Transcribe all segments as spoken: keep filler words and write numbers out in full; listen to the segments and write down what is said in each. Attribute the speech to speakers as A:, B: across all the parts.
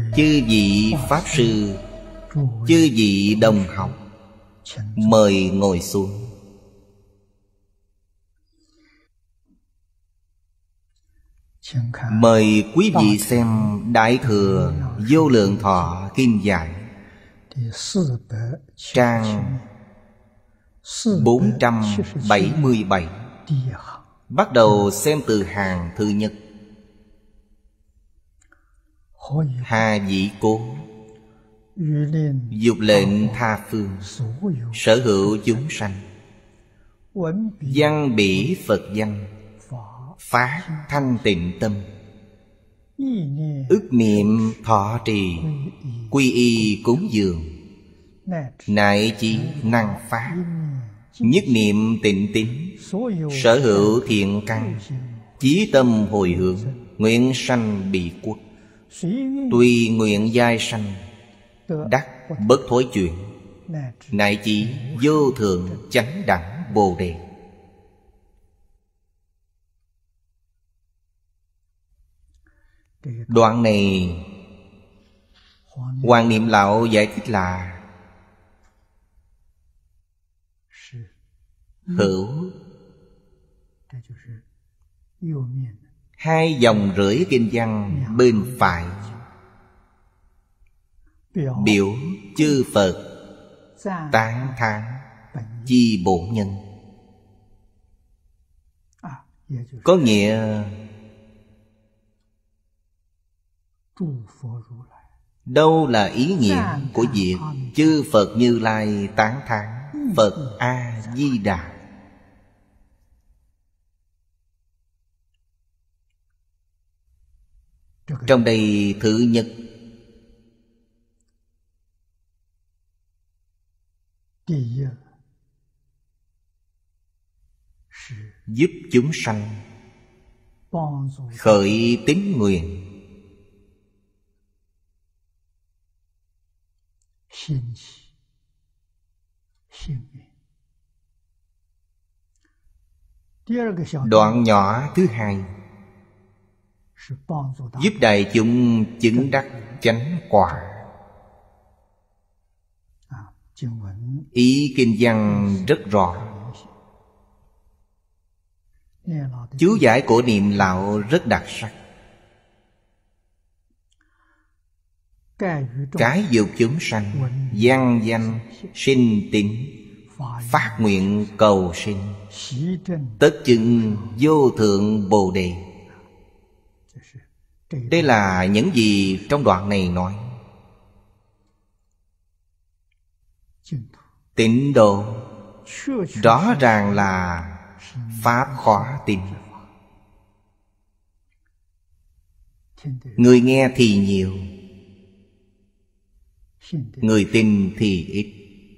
A: chư vị Pháp Sư, chư vị đồng học, mời ngồi xuống. Mời quý vị xem Đại Thừa Vô Lượng Thọ Kinh Giải, trang bốn trăm bảy mươi bảy. Bắt đầu xem từ hàng thứ nhất. Hà Dĩ Cố dục lệnh tha phương, sở hữu chúng sanh, văn bỉ Phật danh, phát thanh tịnh tâm, ức niệm thọ trì, quy y cúng dường, nại chí năng phát, nhất niệm tịnh tín, sở hữu thiện căn, chí tâm hồi hướng, nguyện sanh bị quốc, tùy nguyện giai sanh, đắc bất thối chuyển, nại chí vô thượng chánh đẳng Bồ Đề. Đoạn này Hoàng Niệm Lão giải thích là hữu hai dòng rưỡi kinh văn bên phải, biểu chư Phật tán thán chi bổn nhân. Có nghĩa đâu là ý nghĩa của việc chư Phật Như Lai tán thán Phật A-di-đà. Trong đây thứ nhất, giúp chúng sanh khởi tín nguyện, đoạn nhỏ thứ hai, giúp đại chúng chứng đắc chánh quả. Ý kinh văn rất rõ. Chú giải của Niệm Lão rất đặc sắc. Cái dục chúng sanh, văn danh, sinh tín, phát nguyện cầu sinh, tất chứng vô thượng Bồ Đề. Đây là những gì trong đoạn này nói. Tịnh độ rõ ràng là pháp khóa tin. Người nghe thì nhiều, người tin thì ít.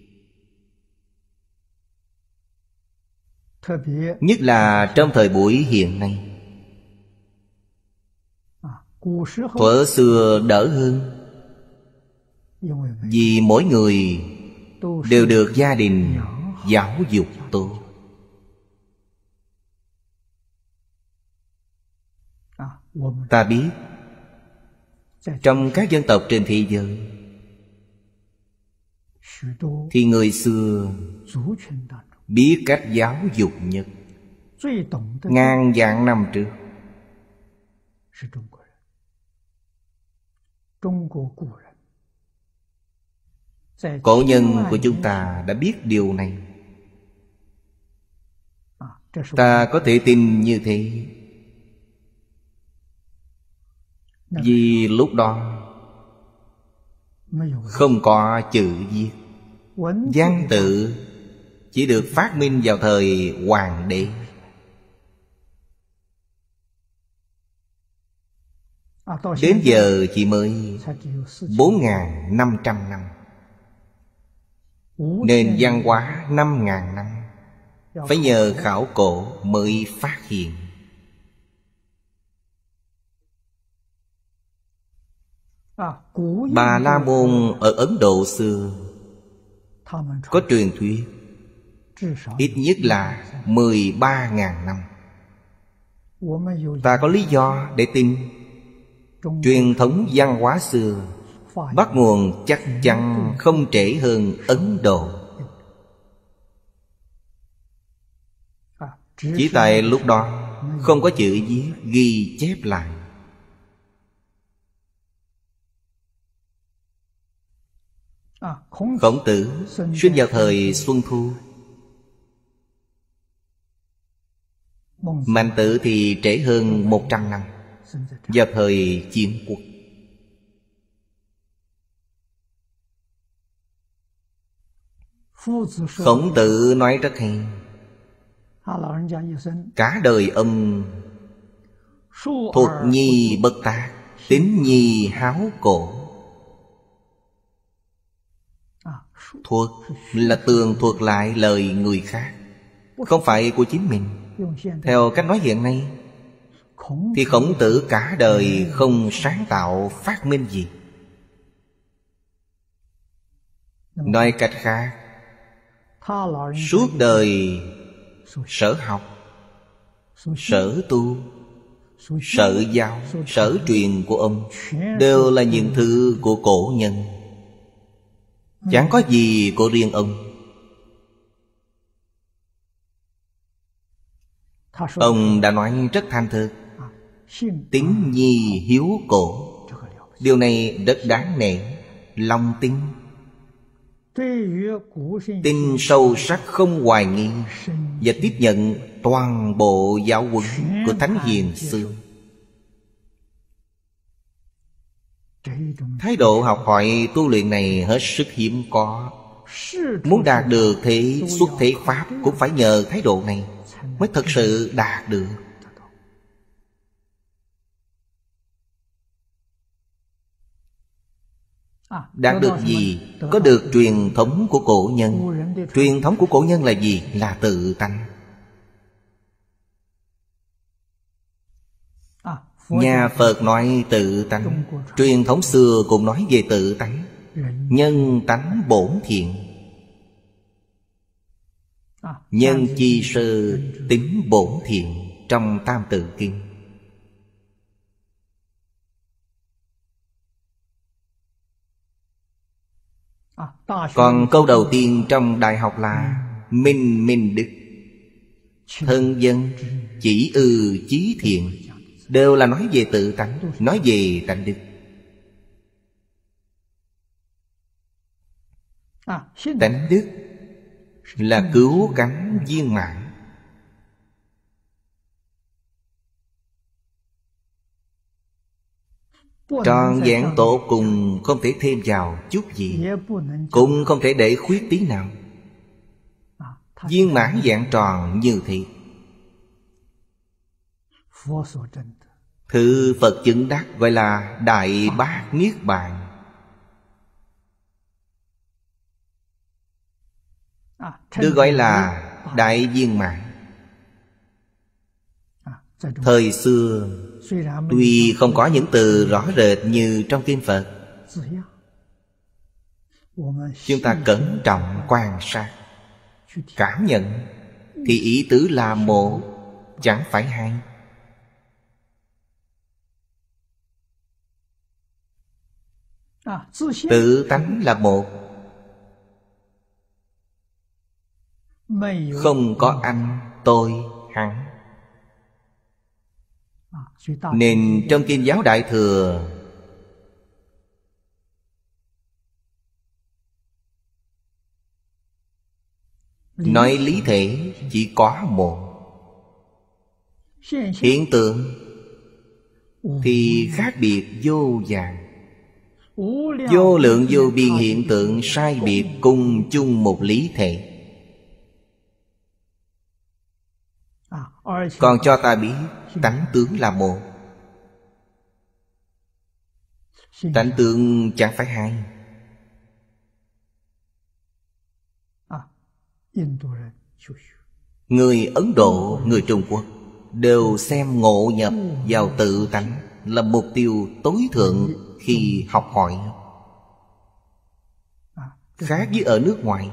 A: Nhất là trong thời buổi hiện nay. Thuở xưa đỡ hơn, vì mỗi người đều được gia đình giáo dục tốt. Ta biết trong các dân tộc trên thế giới thì người xưa biết cách giáo dục nhất. Ngàn vạn năm trước, cổ nhân của chúng ta đã biết điều này. Ta có thể tin như thế vì lúc đó không có chữ viết, văn tự chỉ được phát minh vào thời Hoàng đế. Đến giờ chỉ mới bốn nghìn năm trăm năm, nền văn hóa năm nghìn năm phải nhờ khảo cổ mới phát hiện. Bà La Môn ở Ấn Độ xưa có truyền thuyết ít nhất là mười ba nghìn năm. Ta có lý do để tin truyền thống văn hóa xưa bắt nguồn chắc chắn không trễ hơn Ấn Độ. Chỉ tại lúc đó không có chữ viết ghi chép lại. Khổng Tử sinh vào thời Xuân Thu, Mạnh Tử thì trễ hơn một trăm năm, vào thời Chiến Quốc. Khổng Tử nói rất hay: cả đời ông thuật nhi bất tác, tín nhi háo cổ. Thuật là tường thuật lại lời người khác, không phải của chính mình. Theo cách nói hiện nay thì Khổng Tử cả đời không sáng tạo phát minh gì. Nói cách khác, suốt đời sở học, sở tu, sở giáo, sở truyền của ông đều là những thứ của cổ nhân, chẳng có gì của riêng ông. Ông đã nói rất thành thực: tín nhi hiếu cổ. Điều này rất đáng nể. Lòng tin, tin sâu sắc không hoài nghi, và tiếp nhận toàn bộ giáo huấn của thánh hiền xưa. Thái độ học hỏi tu luyện này hết sức hiếm có. Muốn đạt được thế xuất thế pháp cũng phải nhờ thái độ này mới thật sự đạt được. Đạt được gì? Có được truyền thống của cổ nhân. Truyền thống của cổ nhân là gì? Là tự tánh. Nhà Phật nói tự tánh, truyền thống xưa cũng nói về tự tánh. Nhân tánh bổn thiện, nhân chi sơ tính bổn thiện, trong Tam Tự Kinh. Còn câu đầu tiên trong Đại học là minh minh đức, thân dân chỉ ư chí thiện, đều là nói về tự tánh, nói về tánh đức. Tánh đức là cứu cánh viên mãn. Trọn vẹn tổ cùng, không thể thêm vào chút gì, cũng không thể để khuyết tí nào. Viên mãn vẹn tròn như thế. Thứ Phật chứng đắc gọi là Đại Bát Niết Bàn. Được gọi là Đại Viên Mãn. Thời xưa tuy không có những từ rõ rệt như trong kinh Phật, chúng ta cẩn trọng quan sát, cảm nhận, thì ý tứ là một, chẳng phải hai. Tự tánh là một, không có anh, tôi, hắn. Nên trong Kinh Giáo Đại Thừa nói lý thể chỉ có một. Hiện tượng thì khác biệt vô vàn. Vô lượng vô biên hiện tượng sai biệt cùng chung một lý thể. Còn cho ta biết tánh tướng là một, tánh tướng chẳng phải hai. Người Ấn Độ, người Trung Quốc đều xem ngộ nhập vào tự tánh là mục tiêu tối thượng khi học hỏi, khác với ở nước ngoài.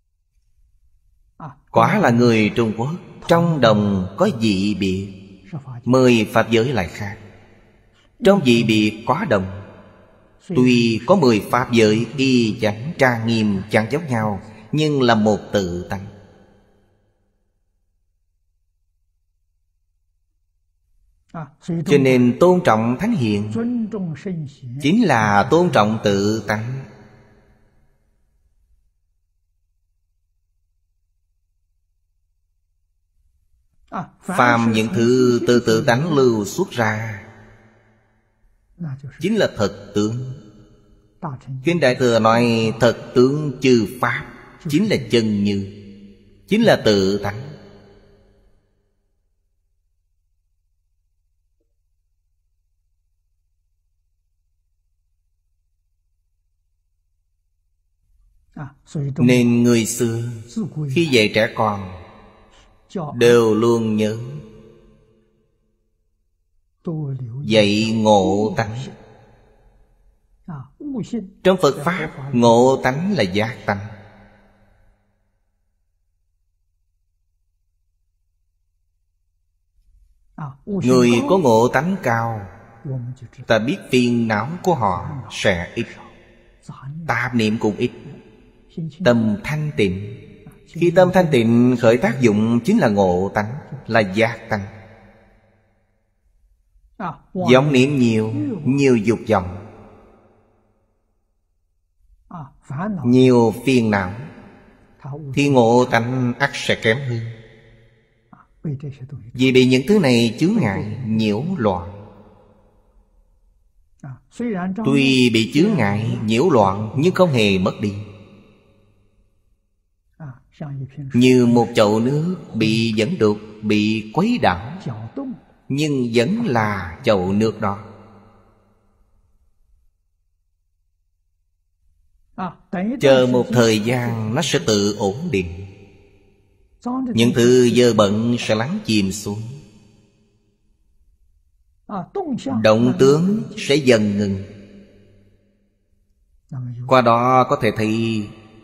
A: Quả là người Trung Quốc trong đồng có dị biệt, Mười pháp giới lại khác. Trong vị biệt có đồng. Tuy có mười pháp giới y chánh trang nghiêm chẳng giống nhau, nhưng là một tự tánh. Cho nên tôn trọng thánh hiền chính là tôn trọng tự tánh. Phàm những thứ từ tự tánh lưu xuất ra chính là thật tướng. Kinh Đại Thừa nói thật tướng chư pháp chính là chân như, chính là tự tánh. Nên người xưa khi dạy trẻ con đều luôn nhớ dạy ngộ tánh. Trong Phật Pháp, ngộ tánh là giác tánh. Người có ngộ tánh cao, ta biết phiền não của họ sẽ ít, tạp niệm cũng ít, tâm thanh tịnh. Khi tâm thanh tịnh khởi tác dụng chính là ngộ tánh, là giác tánh. Vọng niệm nhiều, nhiều dục vọng, nhiều phiền não, thì ngộ tánh ắt sẽ kém hơn. Vì bị những thứ này chướng ngại, nhiễu loạn. Tuy bị chướng ngại, nhiễu loạn, nhưng không hề mất đi. Như một chậu nước bị dẫn đục, bị quấy đảo, nhưng vẫn là chậu nước đó. Chờ một thời gian nó sẽ tự ổn định. Những thứ dơ bẩn sẽ lắng chìm xuống. Động tướng sẽ dần ngừng. Qua đó có thể thấy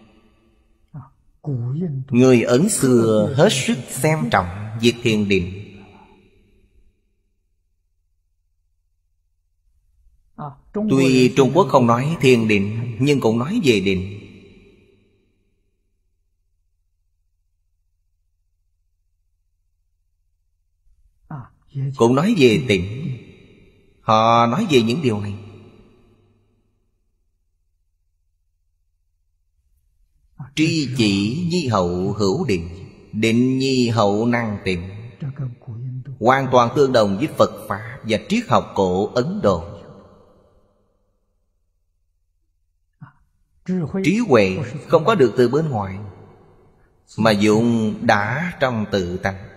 A: người Ấn xưa hết sức xem trọng việc thiền định. Tuy Trung Quốc không nói thiền định, nhưng cũng nói về định. Cũng nói về tịnh. Họ nói về những điều này. Tri chỉ nhi hậu hữu định, định nhi hậu năng tịnh. Hoàn toàn tương đồng với Phật Pháp và triết học cổ Ấn Độ. Trí huệ không có được từ bên ngoài, mà dụng đã trong tự tánh.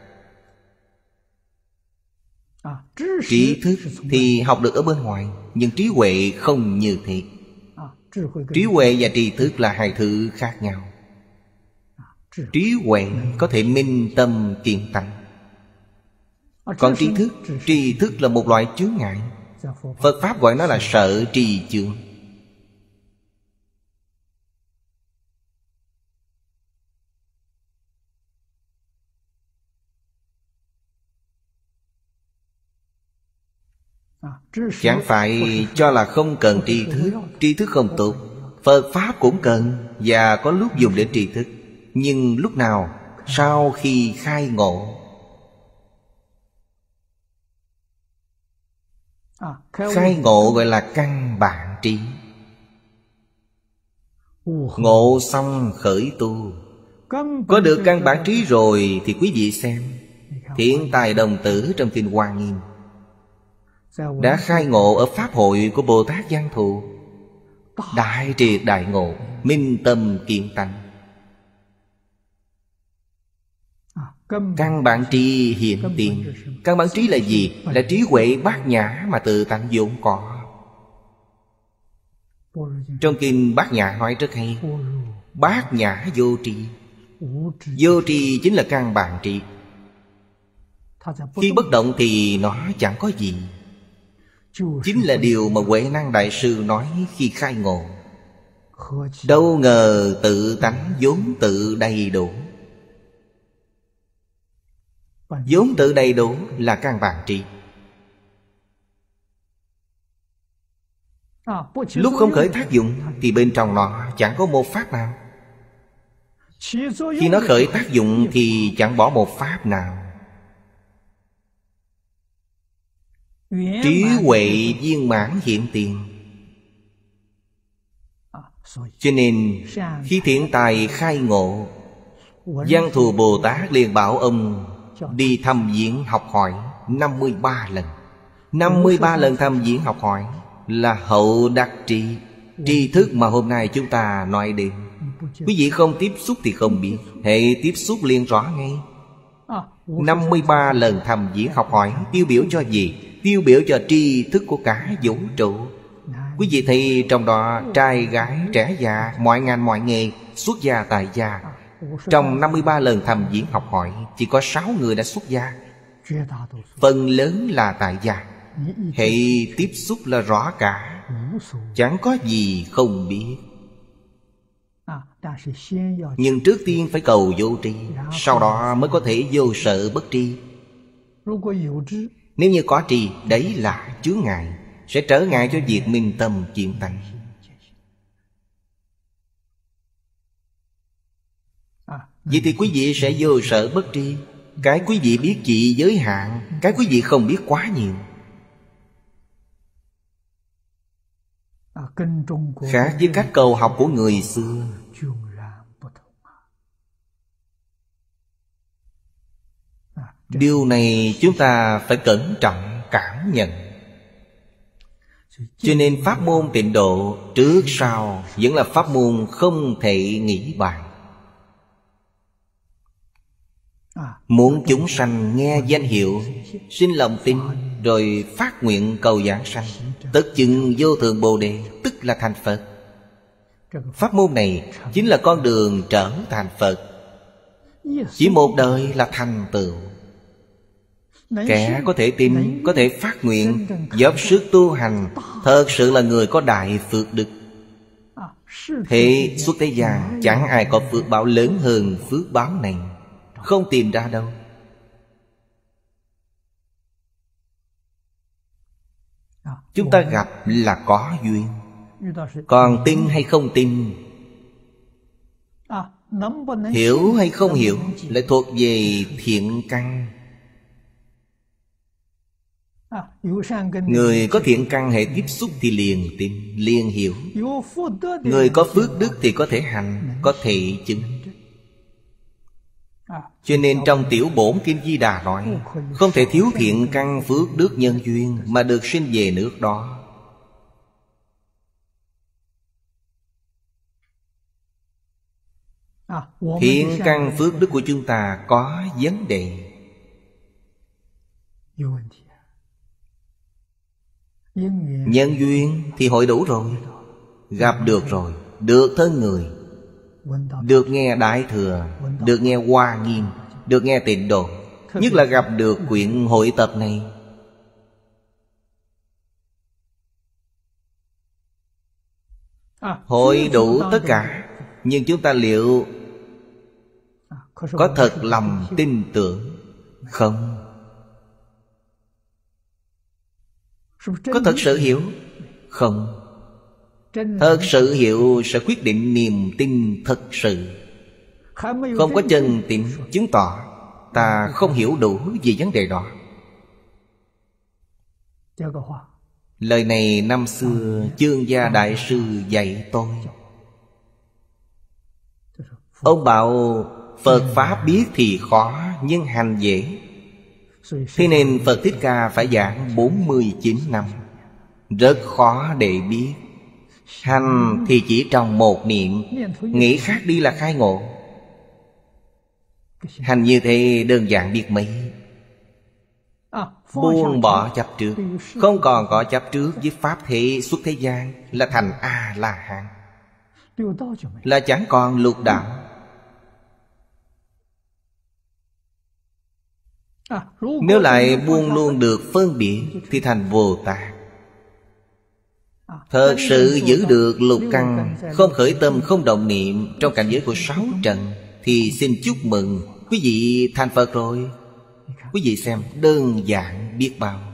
A: Trí thức thì học được ở bên ngoài, nhưng trí huệ không như thế. Trí huệ và tri thức là hai thứ khác nhau. Trí huệ có thể minh tâm kiến tánh, còn tri thức, tri thức là một loại chướng ngại. Phật Pháp gọi nó là sợ tri chướng. Chẳng phải cho là không cần tri thức. Tri thức không tốt, Phật Pháp cũng cần, và có lúc dùng để tri thức. Nhưng lúc nào? Sau khi khai ngộ. Khai ngộ gọi là căn bản trí. Ngộ xong khởi tu. Có được căn bản trí rồi thì quý vị xem Thiện Tài Đồng Tử trong kinh Hoa Nghiêm đã khai ngộ ở Pháp hội của Bồ Tát Văn Thù. Đại triệt đại ngộ, minh tâm kiến tánh. Căn bản trí hiện tiền. Căn bản trí là gì? Là trí huệ bát nhã mà tự tánh vốn có. Trong kinh Bát Nhã nói rất hay. Bát nhã vô tri. Vô tri chính là căn bản trí. Khi bất động thì nó chẳng có gì. Chính là điều mà Huệ Năng Đại Sư nói khi khai ngộ. Đâu ngờ tự tánh vốn tự đầy đủ. vốn tự đầy đủ là căn bản trí. Lúc không khởi tác dụng thì bên trong nó chẳng có một pháp nào. Khi nó khởi tác dụng thì chẳng bỏ một pháp nào. Trí huệ viên mãn hiện tiền. Cho nên khi thiện tài khai ngộ, Văn Thù Bồ Tát liền bảo ông đi thăm viếng học hỏi năm mươi ba lần. Năm mươi ba lần thăm viếng học hỏi là hậu đắc trí. Tri thức mà hôm nay chúng ta nói đến, quý vị không tiếp xúc thì không biết, hệ tiếp xúc liền rõ ngay. Năm mươi ba lần thăm viếng học hỏi tiêu biểu cho gì? Tiêu biểu cho tri thức của cả vũ trụ. Quý vị thấy trong đó trai gái trẻ già, mọi ngành mọi nghề, xuất gia tại gia. Trong năm mươi ba lần thăm viếng học hỏi, chỉ có sáu người đã xuất gia, phần lớn là tại gia. Hệ tiếp xúc là rõ cả, chẳng có gì không biết. Nhưng trước tiên phải cầu vô tri, sau đó mới có thể vô sợ bất tri. Nếu như có tri, đấy là chướng ngại, sẽ trở ngại cho việc minh tâm kiến tánh. Vậy thì quý vị sẽ vô sợ bất tri. Cái quý vị biết chỉ giới hạn, cái quý vị không biết quá nhiều. Khác với cách cầu học của người xưa. Điều này chúng ta phải cẩn trọng cảm nhận. Cho nên pháp môn Tịnh Độ trước sau vẫn là pháp môn không thể nghĩ bàn. Muốn chúng sanh nghe danh hiệu, sinh lòng tin, rồi phát nguyện cầu giảng sanh, tất chứng vô thượng Bồ Đề, tức là thành Phật. Pháp môn này chính là con đường trở thành Phật. Chỉ một đời là thành tựu. Kẻ có thể tin, có thể phát nguyện, dốc sức tu hành, thật sự là người có đại phước đức. Thế suốt thế gian chẳng ai có phước báo lớn hơn phước báo này, không tìm ra đâu. Chúng ta gặp là có duyên, còn tin hay không tin, hiểu hay không hiểu lại thuộc về thiện căn. Người có thiện căn hệ tiếp xúc thì liền tin, liền hiểu. Người có phước đức thì có thể hành, có thể chứng. Cho nên trong Tiểu Bổn Kinh Di Đà nói, không thể thiếu thiện căn phước đức nhân duyên mà được sinh về nước đó. Thiện căn phước đức của chúng ta có vấn đề. Nhân duyên thì hội đủ rồi, gặp được rồi, được thân người, được nghe Đại Thừa, được nghe Hoa Nghiêm, được nghe Tịnh Độ, nhất là gặp được quyển hội tập này. Hội đủ tất cả, nhưng chúng ta liệu có thật lòng tin tưởng không? Có thật sự hiểu không? Thật sự hiểu sẽ quyết định niềm tin thật sự. Không có chân tin chứng tỏ ta không hiểu đủ về vấn đề đó. Lời này năm xưa Chương Gia Đại Sư dạy tôi. Ông bảo Phật Pháp biết thì khó, nhưng hành dễ. Thế nên Phật Thích Ca phải giảng bốn mươi chín năm. Rất khó để biết. Hành thì chỉ trong một niệm, nghĩ khác đi là khai ngộ. Hành như thế đơn giản biết mấy. Buông bỏ chấp trước, không còn có chấp trước với Pháp thế xuất thế gian, là thành A-la-hán, là chẳng còn lục đạo. Nếu lại buông luôn được phân biệt thì thành Bồ Tát. Thật sự giữ được lục căn, không khởi tâm không động niệm trong cảnh giới của sáu trần, thì xin chúc mừng quý vị thành Phật rồi. Quý vị xem, đơn giản biết bao.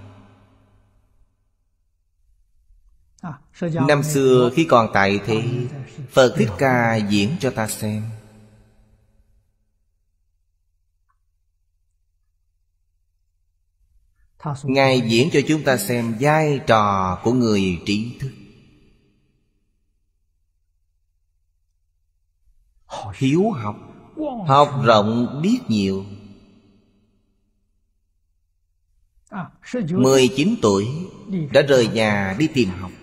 A: Năm xưa khi còn tại thế, Phật Thích Ca diễn cho ta xem. Ngài diễn cho chúng ta xem vai trò của người trí thức. Hiếu học, học rộng biết nhiều. Mười chín tuổi đã rời nhà đi tìm học.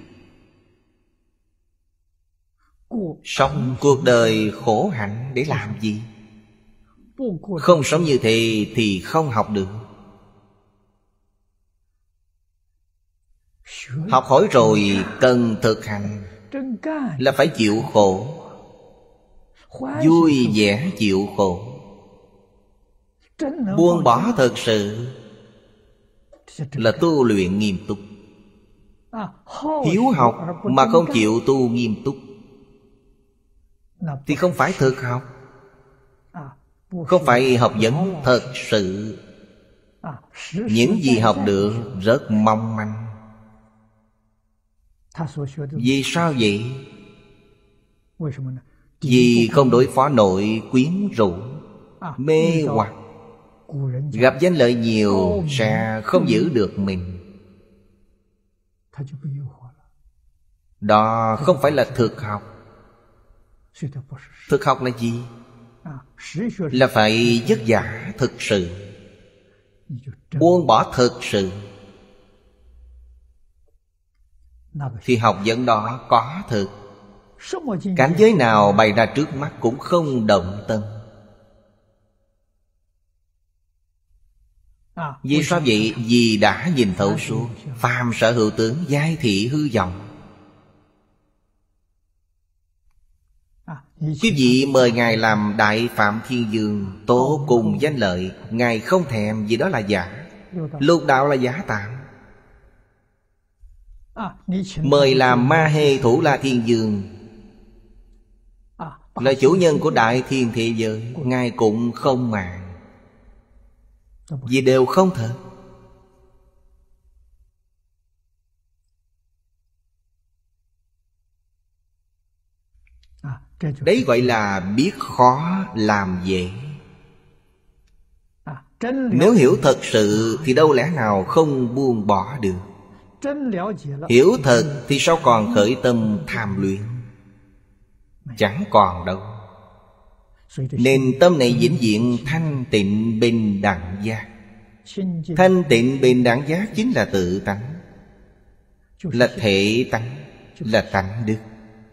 A: Sống cuộc đời khổ hạnh để làm gì? Không sống như thế thì không học được. Học hỏi rồi cần thực hành, là phải chịu khổ. Vui vẻ chịu khổ. Buông bỏ thật sự là tu luyện nghiêm túc. Hiếu học mà không chịu tu nghiêm túc thì không phải thực học, không phải học vấn thật sự. Những gì học được rất mong manh. Vì sao vậy? Vì không đối phó nổi quyến rũ, mê hoặc. Gặp danh lợi nhiều sẽ không giữ được mình. Đó không phải là thực học. Thực học là gì? Là phải vất vả thực sự, buông bỏ thực sự. Thì học vấn đó có thực. Cảnh giới nào bày ra trước mắt cũng không động tâm. Vì sao vậy? Vì đã nhìn thấu suốt. Phàm sở hữu tướng, giai thị hư vọng. Quý vị mời Ngài làm Đại Phạm Thiên Dương, tố cùng danh lợi, Ngài không thèm, vì đó là giả. Lục đạo là giả tạm. Mời làm Ma Hê Thủ La Thiên Dương, là chủ nhân của đại thiên thế giới, Ngài cũng không màng, vì đều không thật. Đấy gọi là biết khó làm dễ. Nếu hiểu thật sự thì đâu lẽ nào không buông bỏ được. Hiểu thật thì sao còn khởi tâm tham luyện? Chẳng còn đâu. Nên tâm này vĩnh viễn thanh tịnh bình đẳng giác. Thanh tịnh bình đẳng giác chính là tự tánh, là thể tánh, là tánh đức.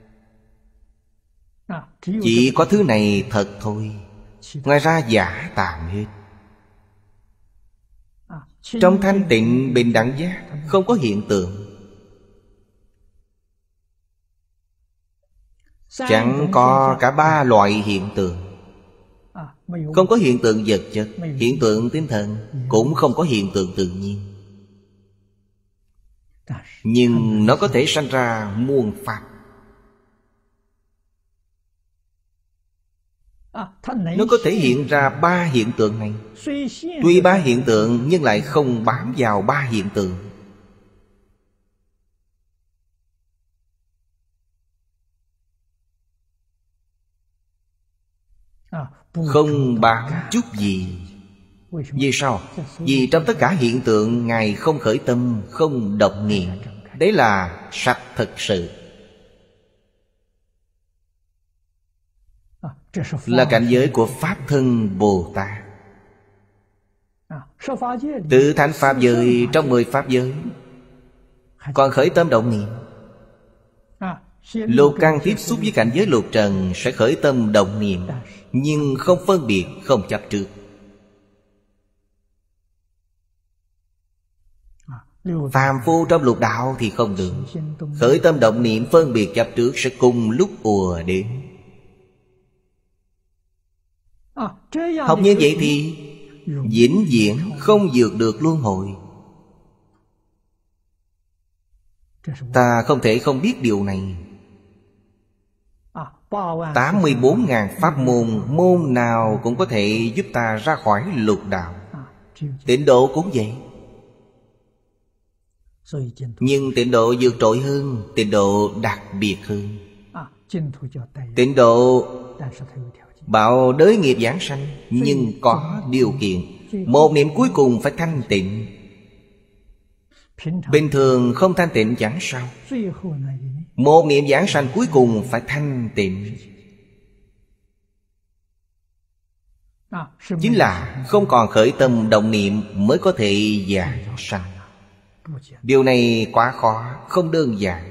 A: Chỉ có thứ này thật thôi, ngoài ra giả tạm hết. Trong thanh tịnh bình đẳng giác không có hiện tượng. Chẳng có cả ba loại hiện tượng. Không có hiện tượng vật chất, hiện tượng tinh thần, cũng không có hiện tượng tự nhiên. Nhưng nó có thể sanh ra muôn pháp. Nó có thể hiện ra ba hiện tượng này. Tuy ba hiện tượng nhưng lại không bám vào ba hiện tượng. Không bám chút gì. Vì sao? Vì trong tất cả hiện tượng Ngài không khởi tâm, không động niệm. Đấy là sạch thực sự. Là cảnh giới của Pháp Thân Bồ Tát. Tự thành Pháp giới trong mười Pháp giới còn khởi tâm động niệm. Lục căn tiếp xúc với cảnh giới lục trần sẽ khởi tâm động niệm, nhưng không phân biệt, không chấp trước. Phàm phu trong lục đạo thì không được. Khởi tâm động niệm phân biệt chấp trước sẽ cùng lúc ùa đến. Học như vậy thì vĩnh viễn không vượt được luân hồi. Ta không thể không biết điều này. Tám mươi bốn ngàn pháp môn, môn nào cũng có thể giúp ta ra khỏi lục đạo. Tịnh độ cũng vậy. Nhưng tịnh độ vượt trội hơn, tịnh độ đặc biệt hơn. Tịnh độ bảo đới nghiệp giảng sanh, nhưng có điều kiện. Một niệm cuối cùng phải thanh tịnh. Bình thường không thanh tịnh chẳng sao. Một niệm giảng sanh cuối cùng phải thanh tịnh. Chính là không còn khởi tâm động niệm mới có thể giảng sanh. Điều này quá khó, không đơn giản.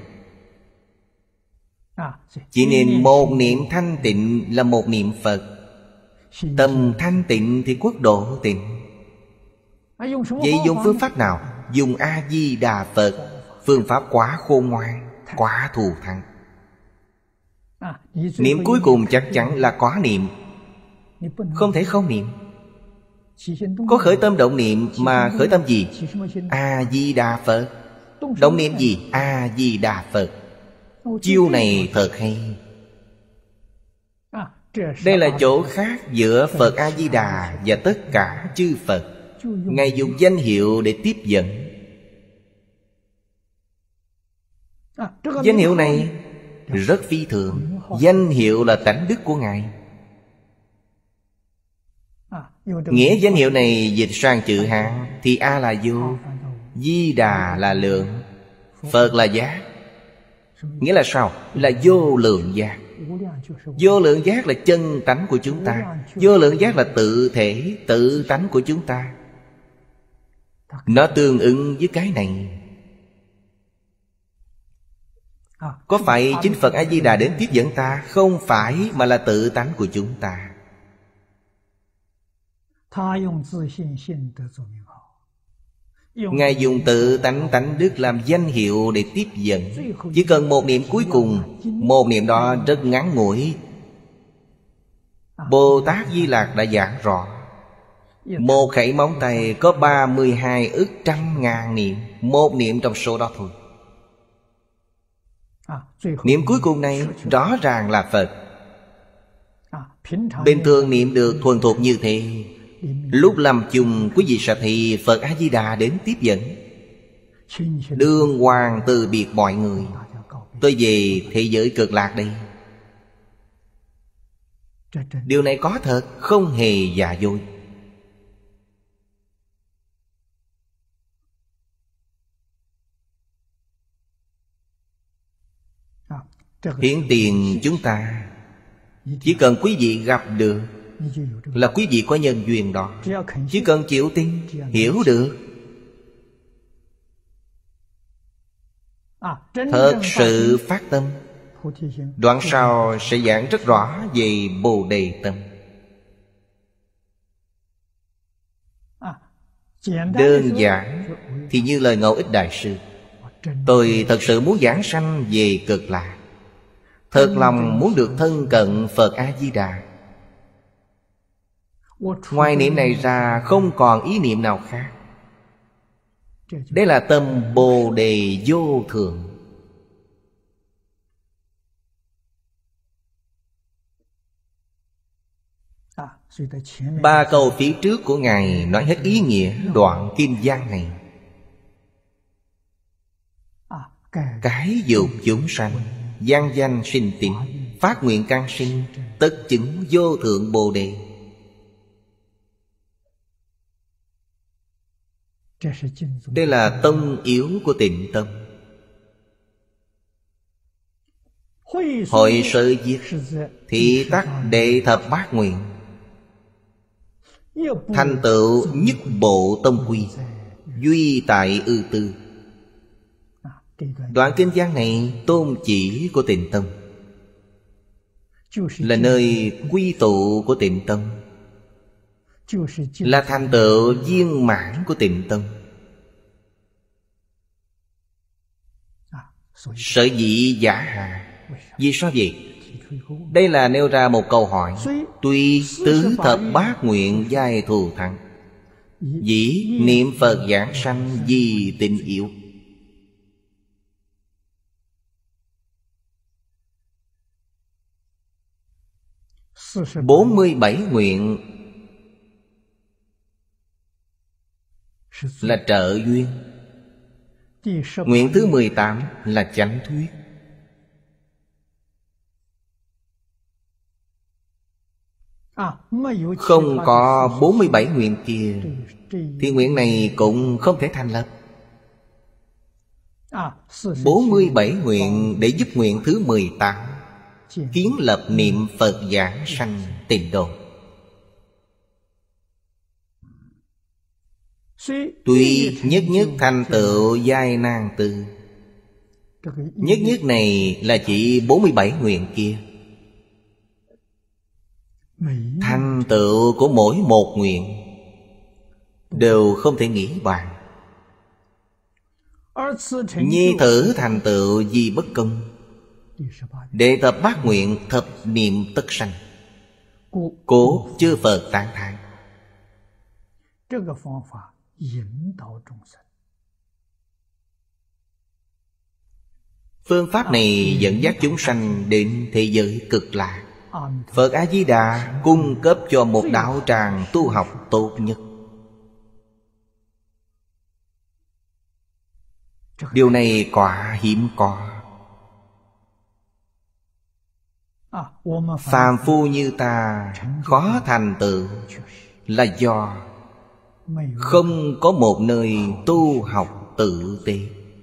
A: Chỉ nên một niệm thanh tịnh là một niệm Phật. Tâm thanh tịnh thì quốc độ tịnh. Vậy dùng phương pháp nào? Dùng A-di-đà Phật. Phương pháp quá khôn ngoan, quá thù thắng. Niệm cuối cùng chắc chắn là có niệm, không thể không niệm. Có khởi tâm động niệm mà khởi tâm gì? A-di-đà Phật. Động niệm gì? A-di-đà Phật. Chiêu này thật hay. Đây là chỗ khác giữa Phật A-di-đà và tất cả chư Phật. Ngài dùng danh hiệu để tiếp dẫn. Danh hiệu này rất phi thường. Danh hiệu là tánh đức của Ngài. Nghĩa danh hiệu này dịch sang chữ Hán thì A là vô, Di Đà là lượng, Phật là giác. Nghĩa là sao? Là vô lượng giác. Vô lượng giác là chân tánh của chúng ta. Vô lượng giác là tự thể, tự tánh của chúng ta. Nó tương ứng với cái này. Có phải chính Phật A-di-đà đến tiếp dẫn ta? Không phải, mà là tự tánh của chúng ta. Ngài dùng tự tánh tánh đức làm danh hiệu để tiếp dẫn. Chỉ cần một niệm cuối cùng, một niệm đó rất ngắn ngủi. Bồ Tát Di Lạc đã giảng rõ. Một khẩy móng tay có ba mươi hai ức trăm ngàn niệm. Một niệm trong số đó thôi. Niệm cuối cùng này rõ ràng là Phật. Bình thường niệm được thuần thục như thế, lúc làm chung quý vị sẽ thấy Phật A-di-đà đến tiếp dẫn. Đường hoàng từ biệt mọi người, tôi về thế giới cực lạc đây. Điều này có thật, không hề giả dối. Hiện tiền chúng ta, chỉ cần quý vị gặp được là quý vị có nhân duyên đó. Chỉ cần chịu tin, hiểu được, thật sự phát tâm, đoạn sau sẽ giảng rất rõ về Bồ Đề tâm. Đơn giản thì như lời Ngẫu Ích Đại Sư: tôi thật sự muốn giảng sanh về cực lạc, thật lòng muốn được thân cận Phật A-di-đà. Ngoài niệm này ra không còn ý niệm nào khác. Đây là tâm Bồ Đề vô thượng. Ba câu phía trước của Ngài nói hết ý nghĩa đoạn kinh văn này. Cái dục chúng sanh, văn danh sinh tín, phát nguyện căn sinh, tất chứng vô thượng Bồ Đề. Đây là tông yếu của Tịnh tâm. Hội sơ diệt thị tắc đệ thập bát nguyện, thành tựu nhất bộ tông quy, duy tại ư tư. Đoạn kinh văn này tôn chỉ của Tịnh tâm, là nơi quy tụ của Tịnh tâm, là thành tựu viên mãn của Tịnh tâm. Sở dĩ giả hà. Vì sao vậy? Đây là nêu ra một câu hỏi. Tuy tứ thập bát nguyện giai thù thắng, dĩ niệm Phật giảng sanh vì tình yếu. Bốn mươi bảy nguyện là trợ duyên. Nguyện thứ mười tám là chánh thuyết. Không có bốn mươi bảy nguyện kia thì nguyện này cũng không thể thành lập. Bốn mươi bảy nguyện để giúp nguyện thứ mười tám kiến lập niệm Phật giảng sanh tịnh độ. Tuy nhất nhất thành tựu giai nan tư, nhất nhất này là chỉ bốn mươi bảy nguyện kia. Thành tựu của mỗi một nguyện đều không thể nghĩ bàn. Nhi thử thành tựu di bất công, đệ thập bát nguyện thập niệm tất sanh, cố chư Phật tán thán. Phương pháp này dẫn dắt chúng sanh đến thế giới cực lạc. Phật A-di-đà cung cấp cho một đạo tràng tu học tốt nhất. Điều này quả hiếm có. Phàm phu như ta khó thành tựu là do không có một nơi tu học tử tế.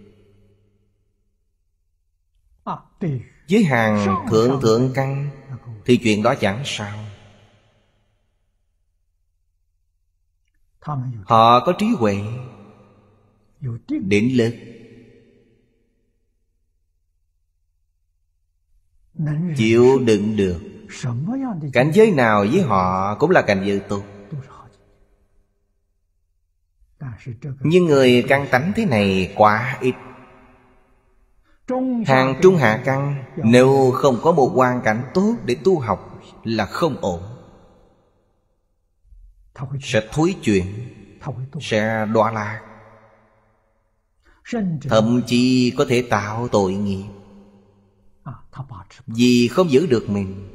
A: Với hàng thượng thượng căn thì chuyện đó chẳng sao. Họ có trí huệ, định lực, chịu đựng được. Cảnh giới nào với họ cũng là cảnh giới tốt. Nhưng người căn tánh thế này quá ít. Hàng trung hạ căn nếu không có một hoàn cảnh tốt để tu học là không ổn. Sẽ thối chuyển, sẽ đọa lạc, thậm chí có thể tạo tội nghiệp vì không giữ được mình.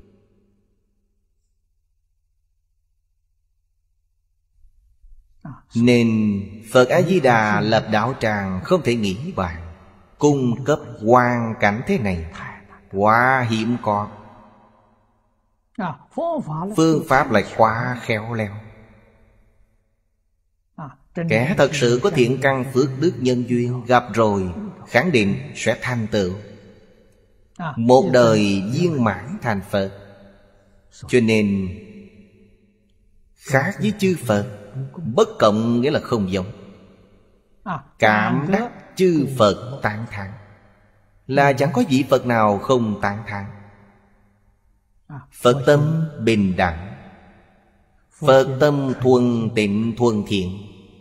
A: Nên Phật A-di-đà lập đạo tràng không thể nghĩ bàn. Cung cấp hoàn cảnh thế này quá hiếm có. Phương pháp lại quá khéo léo. Kẻ thật sự có thiện căn phước đức nhân duyên gặp rồi khẳng định sẽ thành tựu. Một đời viên mãn thành Phật. Cho nên khác với chư Phật. Bất cộng nghĩa là không giống. Cảm đắc chư Phật tán thán, là chẳng có vị Phật nào không tán thán. Phật tâm bình đẳng, Phật tâm thuần tịnh thuần thiện.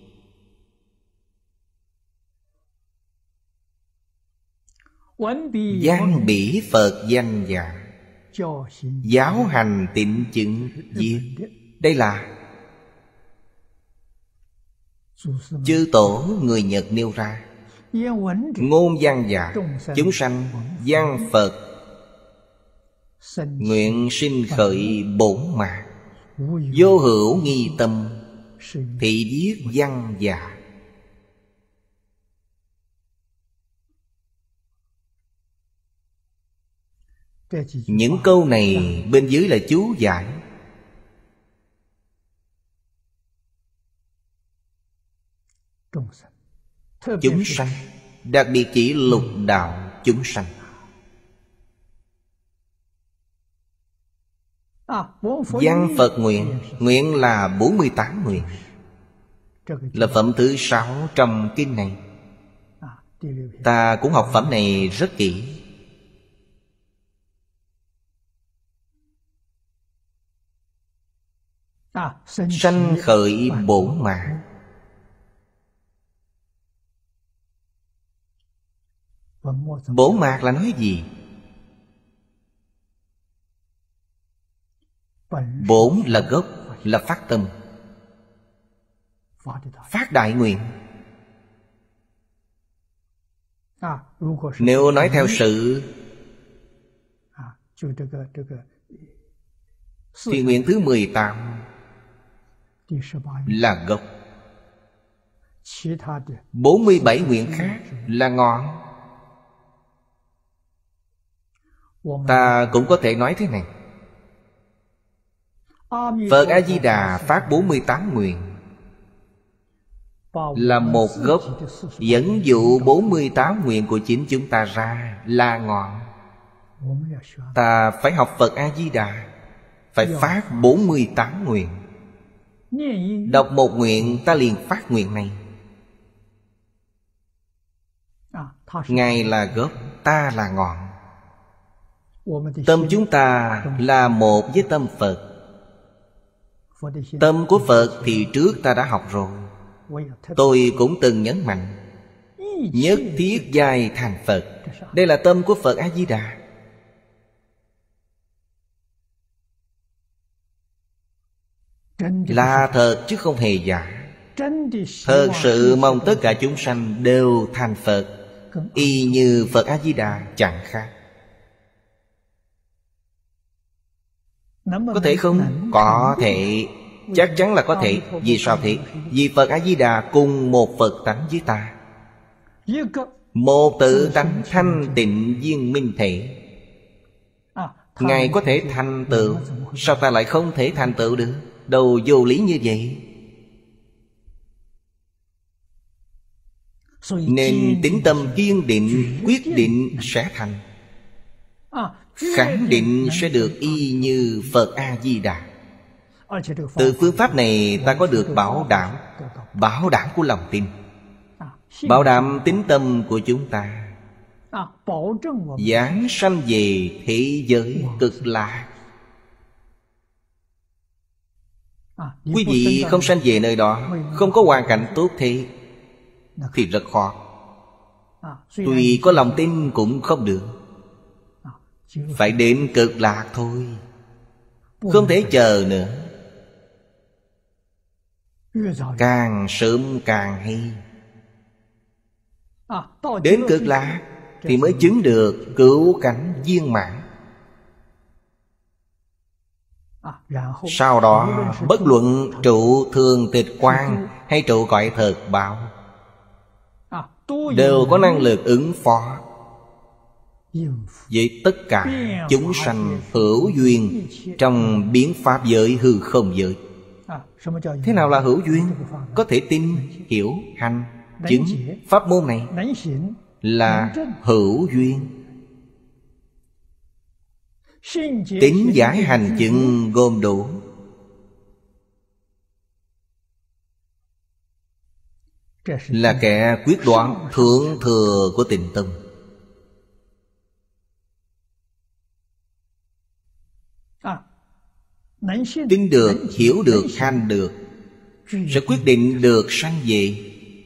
A: Văn bỉ Phật danh dạ, giáo hành tịnh chứng viết. Đây là chư tổ người Nhật nêu ra. Ngôn văn dạ, chúng sanh văn Phật, nguyện sinh khởi bổn mạng, vô hữu nghi tâm, thị viết văn dạ. Những câu này bên dưới là chú giải. Chúng sanh, đặc biệt chỉ lục đạo chúng sanh. Văn Phật nguyện, nguyện là bốn mươi tám nguyện, là phẩm thứ sáu trong kinh này. Ta cũng học phẩm này rất kỹ. Sanh khởi bổn mạng, bổn mạng là nói gì? Bổn là gốc, là phát tâm, phát đại nguyện. Nếu nói theo sự thì nguyện thứ mười tám là gốc. bốn mươi bảy nguyện khác là ngọn. Ta cũng có thể nói thế này: Phật A-di-đà phát bốn mươi tám nguyện, là một gốc dẫn dụ bốn mươi tám nguyện của chính chúng ta ra là ngọn. Ta phải học Phật A-di-đà, phải phát bốn mươi tám nguyện. Đọc một nguyện ta liền phát nguyện này. Ngài là gốc, ta là ngọn. Tâm chúng ta là một với tâm Phật. Tâm của Phật thì trước ta đã học rồi. Tôi cũng từng nhấn mạnh: nhất thiết giai thành Phật. Đây là tâm của Phật A-di-đà. Là thật chứ không hề giả. Thật sự mong tất cả chúng sanh đều thành Phật, y như Phật A-di-đà chẳng khác. Có thể không? Có thể. Chắc chắn là có thể. Vì sao thế? Vì Phật A-di-đà cùng một Phật tánh với ta, một tự tánh thanh tịnh viên minh thể. Ngài có thể thành tựu, sao ta lại không thể thành tựu được? Đâu vô lý như vậy. Nên tín tâm kiên định, quyết định sẽ thành, khẳng định sẽ được y như Phật A-di-đà. Từ phương pháp này ta có được bảo đảm, bảo đảm của lòng tin, bảo đảm tín tâm của chúng ta, giảng sanh về thế giới cực lạc. Quý vị không sanh về nơi đó, không có hoàn cảnh tốt thế thì rất khó. Tuy có lòng tin cũng không được, phải đến cực lạc thôi, không thể chờ nữa. Càng sớm càng hay. Đến cực lạc thì mới chứng được cứu cánh viên mãn. Sau đó bất luận trụ thường tịch quan hay trụ cõi thật báo, đều có năng lực ứng phó với tất cả chúng sanh hữu duyên trong biến pháp giới hư không giới. Thế nào là hữu duyên? Có thể tin, hiểu, hành, chứng. Pháp môn này là hữu duyên. Tín giải hành chứng gồm đủ. Là kẻ quyết đoán thượng thừa của Tịnh Tông. Tin được, hiểu được, hành được, sẽ quyết định được sanh về.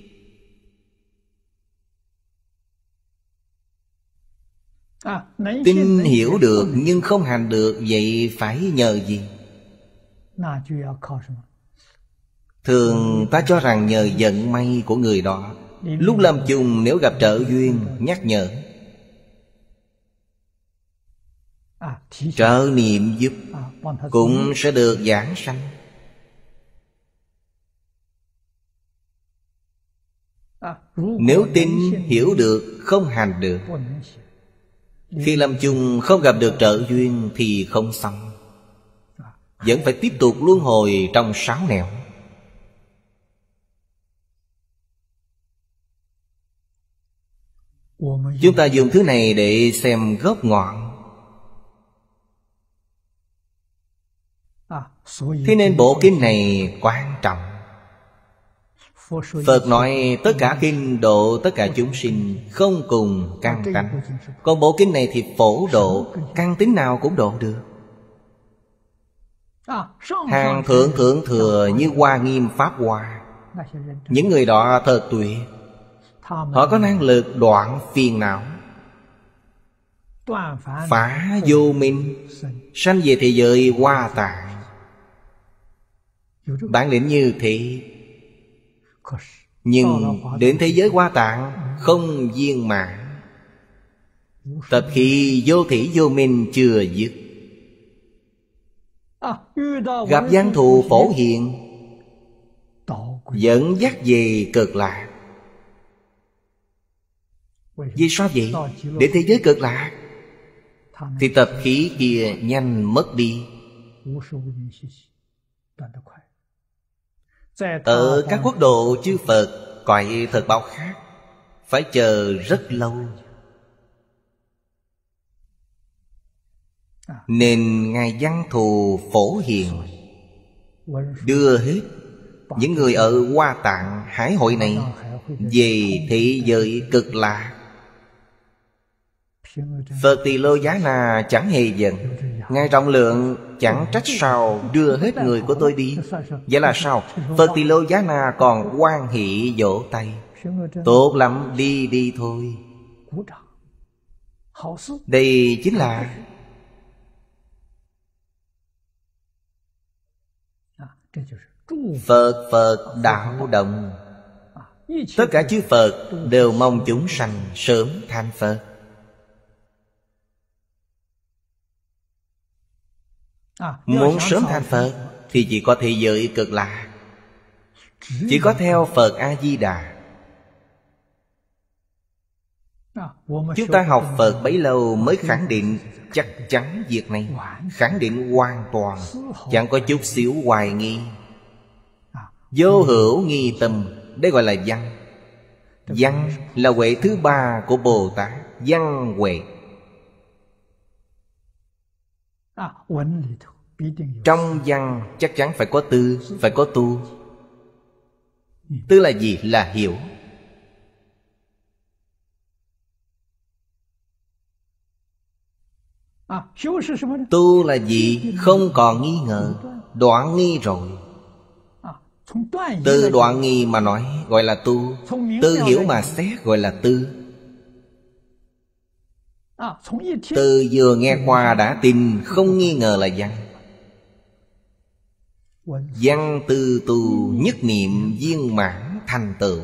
A: Tin hiểu được nhưng không hành được, vậy phải nhờ gì? Thường ta cho rằng nhờ vận may của người đó. Lúc lâm chung nếu gặp trợ duyên, nhắc nhở, trợ niệm giúp, cũng sẽ được giảng sanh. Nếu tin hiểu được không hành được, khi lâm chung không gặp được trợ duyên thì không xong, vẫn phải tiếp tục luân hồi trong sáu nẻo. Chúng ta dùng thứ này để xem gốc ngọn. Thế nên bộ kinh này quan trọng. Phật nói tất cả kinh độ tất cả chúng sinh, không cùng căn tánh. Còn bộ kinh này thì phổ độ, căn tính nào cũng độ được. Hàng thượng thượng thừa như Hoa Nghiêm Pháp Hoa, những người đó thật tuyệt. Họ có năng lực đoạn phiền não, phá vô minh, sanh về thế giới Hoa Tạng. Bản lĩnh như thế, nhưng đến thế giới Hoa Tạng không viên mãn. Tập khí vô thỉ vô minh chưa dứt. Gặp giang thù phổ hiện, dẫn dắt về cực lạc. Vì sao vậy? Để thế giới cực lạc thì tập khí kia nhanh mất đi. Ở các quốc độ chư Phật, cõi thật báo khác, phải chờ rất lâu. Nên Ngài Văn Thù Phổ Hiền đưa hết những người ở Hoa Tạng Hải Hội này về thế giới cực lạc. Phật Tỳ Lô Giá Na chẳng hề giận. Ngài rộng lượng chẳng trách sao đưa hết người của tôi đi. Vậy là sao? Phật Tỳ Lô Giá Na còn hoan hỷ vỗ tay. Tốt lắm, đi đi thôi. Đây chính là Phật Phật đạo động. Tất cả chư Phật đều mong chúng sanh sớm thành Phật. Muốn sớm thành Phật thì chỉ có thế giới cực lạc, chỉ có theo Phật A-di-đà. Chúng ta học Phật bấy lâu mới khẳng định chắc chắn việc này, khẳng định hoàn toàn, chẳng có chút xíu hoài nghi. Vô hữu nghi tâm, đây gọi là văn. Văn là huệ thứ ba của Bồ Tát, văn huệ. Trong văn chắc chắn phải có tư, phải có tu. Tư là gì? Là hiểu. Tu là gì? Không còn nghi ngờ, đoạn nghi rồi. Từ đoạn nghi mà nói gọi là tu. Từ hiểu mà xét gọi là tư. Từ vừa nghe qua đã tin, không nghi ngờ là văn. Văn tư tu nhất niệm viên mãn thành tựu.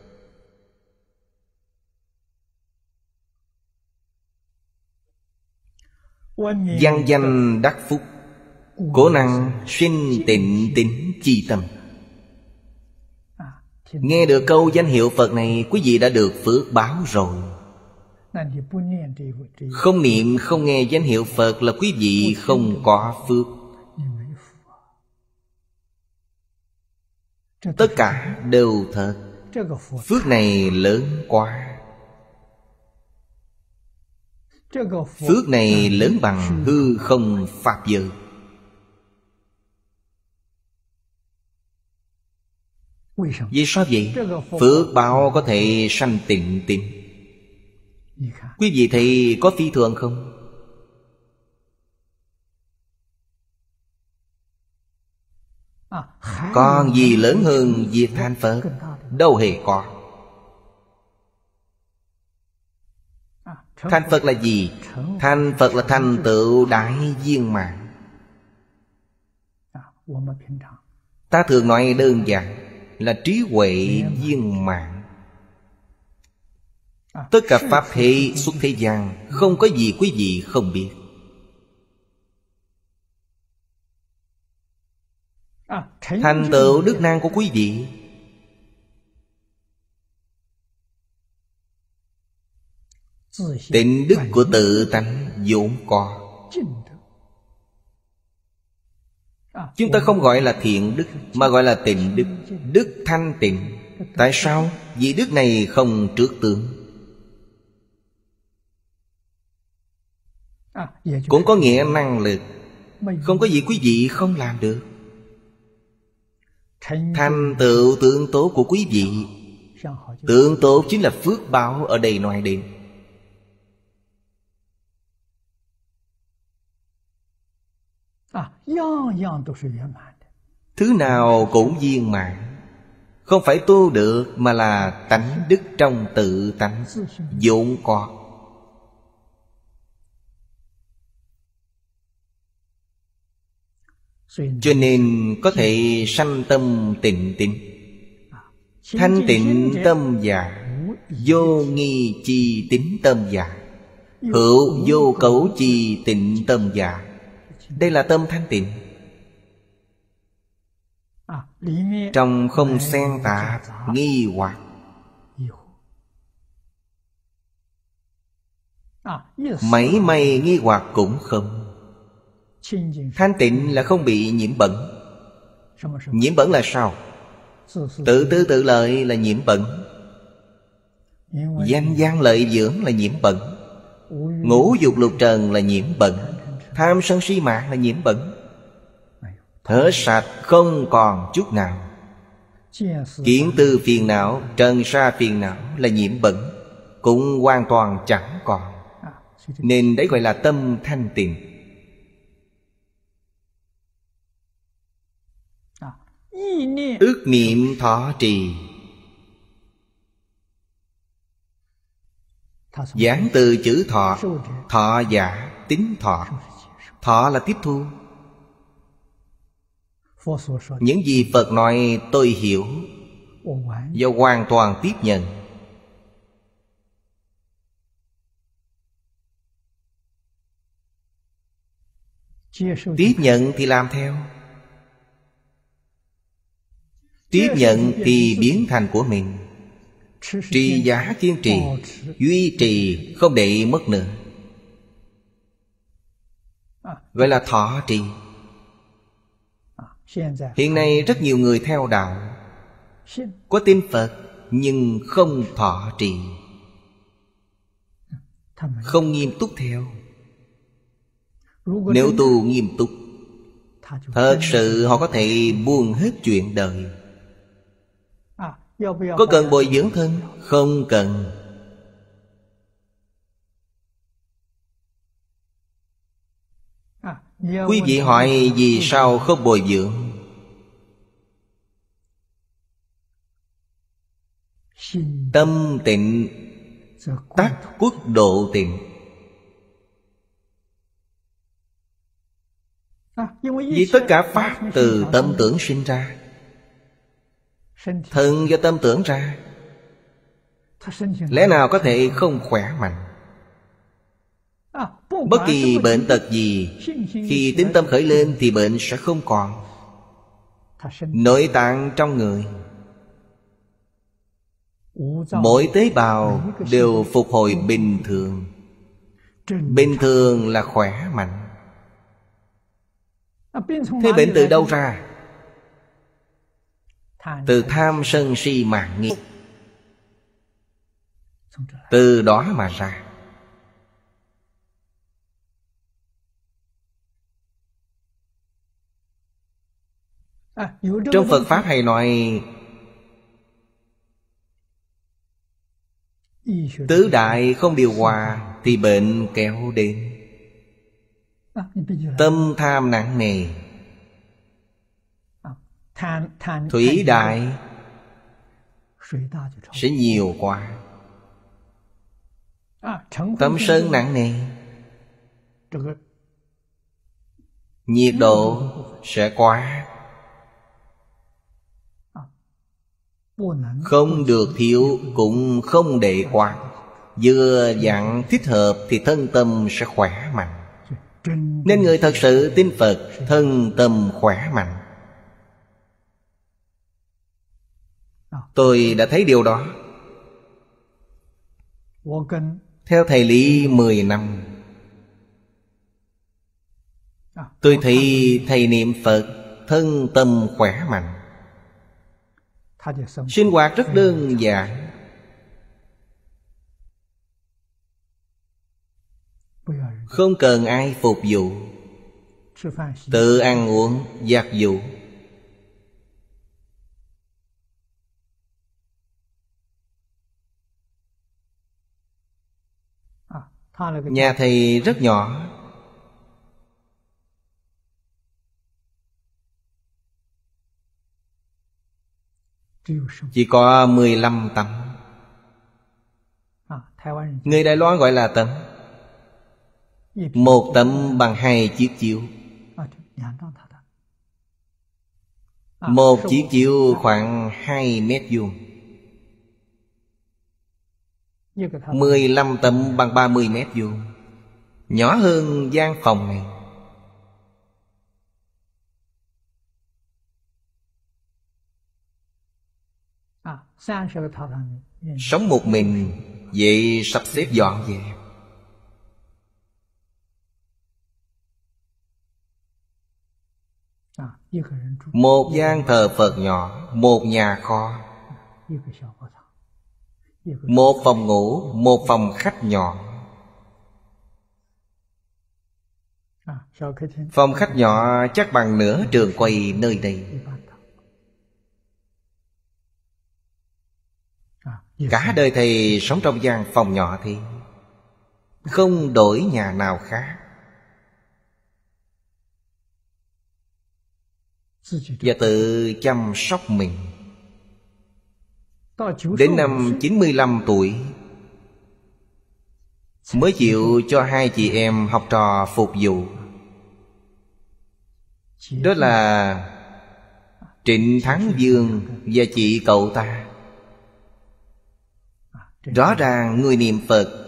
A: Văn danh đắc phúc, cố năng sinh tịnh tín chi tâm. Nghe được câu danh hiệu Phật này, quý vị đã được phước báo rồi. Không niệm không nghe danh hiệu Phật là quý vị không có phước. Tất cả đều thật. Phước này lớn quá. Phước này lớn bằng hư không pháp giới. Vì sao vậy? Phước báo có thể sanh tịnh tín. Quý vị thấy có phi thường không? Còn gì lớn hơn việc thành Phật? Đâu hề có. Thành Phật là gì? Thành Phật là thành tựu đại viên mãn. Ta thường nói đơn giản là trí huệ viên mãn. Tất cả pháp thế xuất thế gian, không có gì quý vị không biết. Thành tựu đức năng của quý vị, tịnh đức của tự tánh vốn có. Chúng ta không gọi là thiện đức, mà gọi là tịnh đức, đức thanh tịnh. Tại sao? Vì đức này không trước tướng. Cũng có nghĩa năng lực. Không có gì quý vị không làm được. Thành tựu tượng tố của quý vị. Tượng tố chính là phước báo ở đây nói đến. Thứ nào cũng viên mãn. Không phải tu được, mà là tánh đức trong tự tánh vốn có. Cho nên có thể sanh tâm tịnh tín. Thanh tịnh tâm giả, vô nghi chi tín tâm giả, hữu vô cấu chi tịnh tâm giả. Đây là tâm thanh tịnh. trong không xen tạp nghi hoặc. Mảy may nghi hoặc cũng không. Thanh tịnh là không bị nhiễm bẩn. Nhiễm bẩn là sao? Tự tư tự lợi là nhiễm bẩn. Danh văn lợi dưỡng là nhiễm bẩn. Ngũ dục lục trần là nhiễm bẩn. Tham sân si mạng là nhiễm bẩn. Hết sạch không còn chút nào. Kiến tư phiền não, trần sa phiền não là nhiễm bẩn, cũng hoàn toàn chẳng còn. Nên đấy gọi là tâm thanh tịnh. Ước niệm thọ trì. Giảng từ chữ thọ. Thọ giả tín thọ. Thọ là tiếp thu. Những gì Phật nói tôi hiểu và hoàn toàn tiếp nhận. Tiếp nhận thì làm theo. Tiếp nhận thì biến thành của mình. Trì giả kiên trì, duy trì không để mất nữa, gọi là thọ trì. Hiện nay rất nhiều người theo đạo, có tin Phật nhưng không thọ trì, không nghiêm túc theo. Nếu tu nghiêm túc, thật sự họ có thể buông hết chuyện đời. Có cần bồi dưỡng thân? Không cần. Quý vị hỏi vì sao không bồi dưỡng? Tâm tịnh tắc quốc độ tịnh. Vì tất cả pháp từ tâm tưởng sinh ra. Thân do tâm tưởng ra, lẽ nào có thể không khỏe mạnh? Bất kỳ bệnh tật gì, khi tín tâm khởi lên thì bệnh sẽ không còn. Nội tạng trong người, mỗi tế bào đều phục hồi bình thường. Bình thường là khỏe mạnh. Thế bệnh từ đâu ra? Từ tham sân si mạng nghi. Từ đó mà ra. Trong Phật Pháp hay nói tứ đại không điều hòa thì bệnh kéo đến. Tâm tham nặng nề, thủy đại sẽ nhiều quá. Tâm sân nặng nề, nhiệt độ sẽ quá. Không được thiếu cũng không để quá. Vừa dặn thích hợp thì thân tâm sẽ khỏe mạnh. Nên người thật sự tin Phật, thân tâm khỏe mạnh. Tôi đã thấy điều đó. Theo thầy Lý mười năm, tôi thấy thầy niệm Phật, thân tâm khỏe mạnh. Sinh hoạt rất đơn giản. Không cần ai phục vụ, tự ăn uống, giặt giũ. Nhà thầy rất nhỏ, chỉ có mười lăm tấm. Người Đài Loan gọi là tấm. Một tấm bằng hai chiếc chiếu. Một chiếc chiếu khoảng hai mét vuông. Mười lăm tấm bằng ba mươi mét vuông. Nhỏ hơn gian phòng này. Sống một mình, vậy sắp xếp dọn dẹp. Một gian thờ Phật nhỏ, một nhà kho, một phòng ngủ, một phòng khách nhỏ. Phòng khách nhỏ chắc bằng nửa trường quay nơi đây. Cả đời thầy sống trong gian phòng nhỏ thì không đổi nhà nào khác. Và tự chăm sóc mình. Đến năm chín mươi lăm tuổi mới chịu cho hai chị em học trò phục vụ. Đó là Trịnh Thắng Dương và chị cậu ta. Rõ ràng người niệm Phật,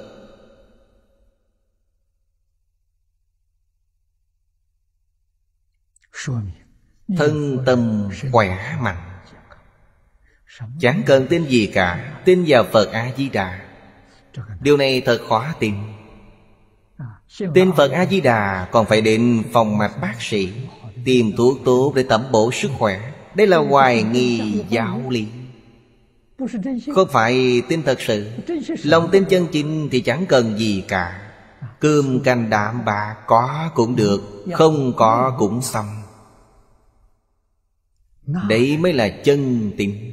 A: thân tâm khỏe mạnh, chẳng cần tin gì cả, tin vào Phật A-di-đà. Điều này thật khó tin. Tin Phật A-di-đà còn phải đến phòng mạch bác sĩ tìm thuốc tốt để tẩm bổ sức khỏe. Đây là hoài nghi giáo lý, không phải tin thật sự. Lòng tin chân chính thì chẳng cần gì cả. Cơm canh đạm bạc có cũng được, không có cũng xong. Đấy mới là chân tín.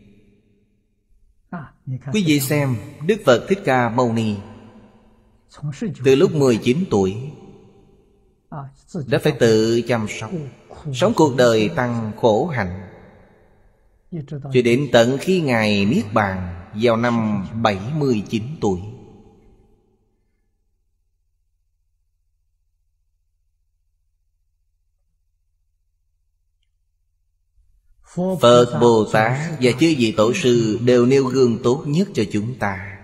A: Quý vị xem Đức Phật Thích Ca Mâu Ni từ lúc mười chín tuổi đã phải tự chăm sóc, sống cuộc đời tăng khổ hạnh, cho đến tận khi Ngài Niết Bàn vào năm bảy mươi chín tuổi. Phật Bồ Tát và chư vị tổ sư đều nêu gương tốt nhất cho chúng ta,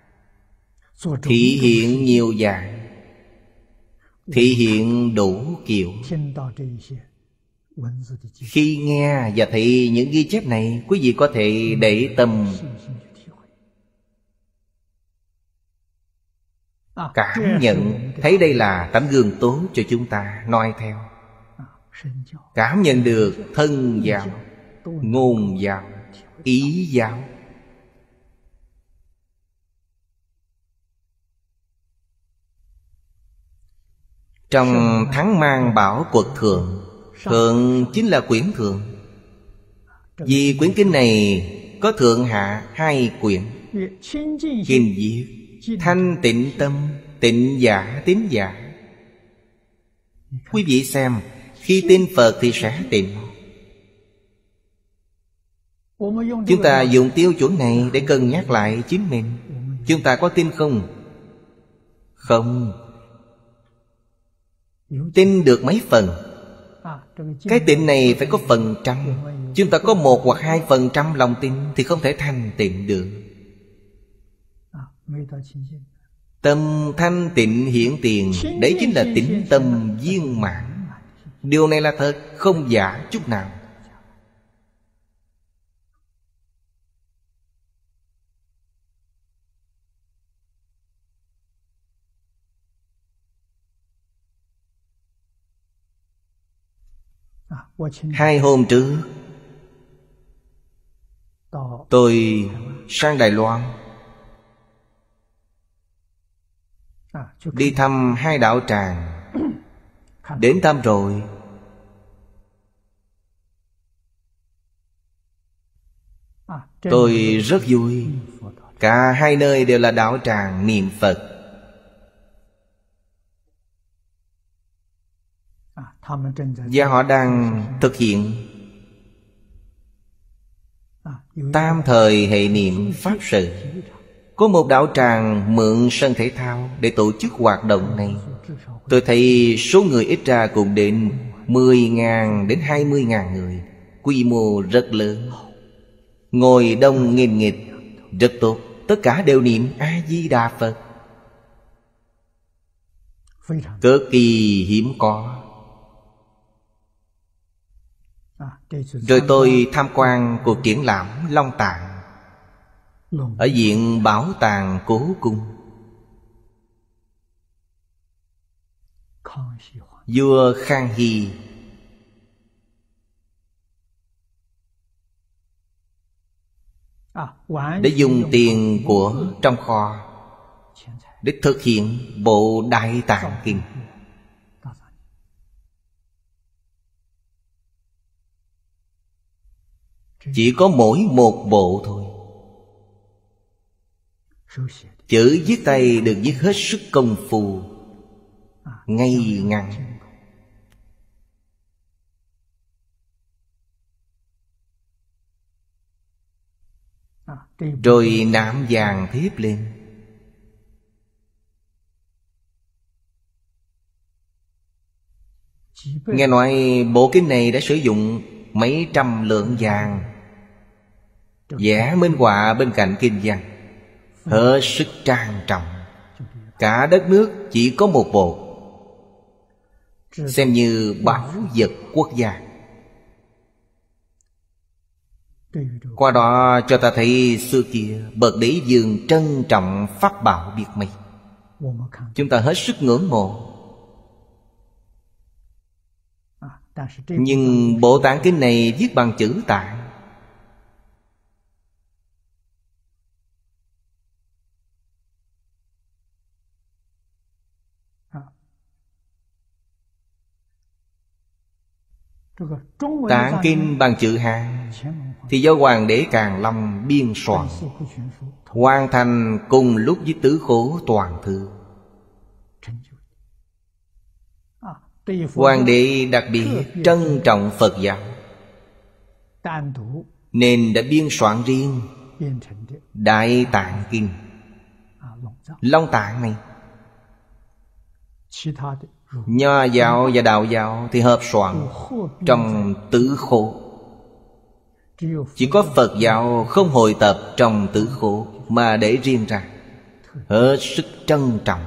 A: thị hiện nhiều dạng, thị hiện đủ kiểu. Khi nghe và thấy những ghi chép này, quý vị có thể để tâm cảm nhận, thấy đây là tấm gương tốt cho chúng ta noi theo. Cảm nhận được thân giáo, ngôn giáo, ý giáo. Trong Thắng Mang Bảo Quật Thượng, Thượng chính là quyển thượng. Vì quyển kinh này có thượng hạ hai quyển. Kinh viết thanh tịnh tâm, tịnh giả tín giả. Quý vị xem, khi tin Phật thì sẽ tịnh. Chúng ta dùng tiêu chuẩn này để cân nhắc lại chính mình. Chúng ta có tin không? Không. Tin được mấy phần? Cái tịnh này phải có phần trăm. Chúng ta có một hoặc hai phần trăm lòng tin thì không thể thanh tịnh được. Tâm thanh tịnh hiển tiền, đấy chính là tịnh tâm viên mãn. Điều này là thật, không giả chút nào. Hai hôm trước tôi sang Đài Loan, đi thăm hai đạo tràng. Đến thăm rồi, tôi rất vui. Cả hai nơi đều là đạo tràng niệm Phật. Và họ đang thực hiện tam thời hệ niệm Pháp sự. Có một đạo tràng mượn sân thể thao để tổ chức hoạt động này. Tôi thấy số người ít ra cũng đến mười nghìn đến hai mươi nghìn người. Quy mô rất lớn, ngồi đông nghìn nghịt, rất tốt. Tất cả đều niệm A-di-đà Phật, cực kỳ hiếm có. Rồi tôi tham quan cuộc triển lãm Long Tạng. ở viện Bảo tàng Cố Cung. Vua Khang Hy để dùng tiền của trong kho để thực hiện bộ Đại Tạng Kinh. Chỉ có mỗi một bộ thôi. Chữ viết tay được viết hết sức công phu, ngay ngắn. Rồi nạm vàng thiếp lên. Nghe nói bộ kinh này đã sử dụng mấy trăm lượng vàng vẽ minh họa bên cạnh kinh văn, hết sức trang trọng. Cả đất nước chỉ có một bộ, xem như bảo vật quốc gia. Qua đó cho ta thấy xưa kia bậc đế vương trân trọng pháp bảo biết mấy. Chúng ta hết sức ngưỡng mộ. Nhưng bộ tạng kinh này viết bằng chữ Tạng. Tạng kinh bằng chữ Hán thì do Hoàng đế Càn Long biên soạn, hoàn thành cùng lúc với Tứ Khổ Toàn Thư. Hoàng đế đặc biệt trân trọng Phật giáo nên đã biên soạn riêng Đại Tạng Kinh. Long Tạng này, Nho giáo và Đạo giáo thì hợp soạn trong Tứ Khổ. Chỉ có Phật giáo không hội tập trong Tứ Khổ mà để riêng ra, hết sức trân trọng.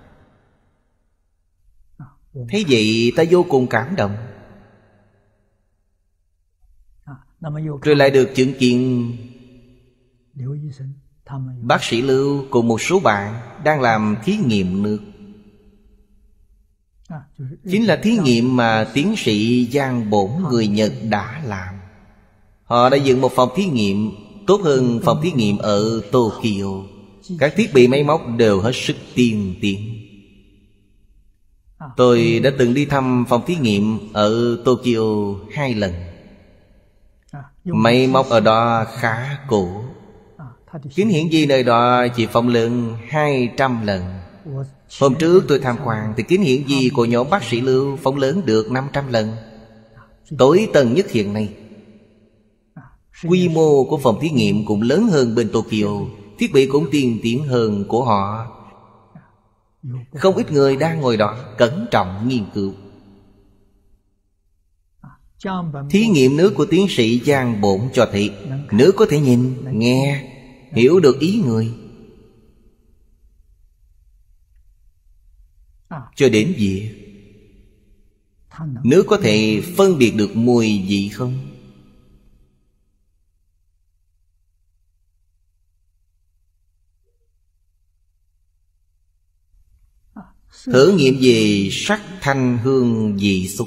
A: Thế vậy ta vô cùng cảm động. Rồi lại được chứng kiến bác sĩ Lưu cùng một số bạn đang làm thí nghiệm nước. Chính là thí nghiệm mà tiến sĩ Giang Bổn người Nhật đã làm. Họ đã dựng một phòng thí nghiệm tốt hơn phòng thí nghiệm ở Tokyo. Các thiết bị máy móc đều hết sức tiên tiến. Tôi đã từng đi thăm phòng thí nghiệm ở Tokyo hai lần. Máy móc ở đó khá cổ. Kính hiển vi nơi đó chỉ phóng lớn hai trăm lần. Hôm trước tôi tham quan thì kính hiển vi của nhóm bác sĩ Lưu phóng lớn được năm trăm lần. Tối tân nhất hiện nay. Quy mô của phòng thí nghiệm cũng lớn hơn bên Tokyo. Thiết bị cũng tiên tiến hơn của họ. Không ít người đang ngồi đó cẩn trọng nghiên cứu. Thí nghiệm nước của tiến sĩ Giang Bổn cho thấy nước có thể nhìn, nghe, hiểu được ý người. Cho đến việc nước có thể phân biệt được mùi vị không? Thử nghiệm về sắc thanh hương vị xúc,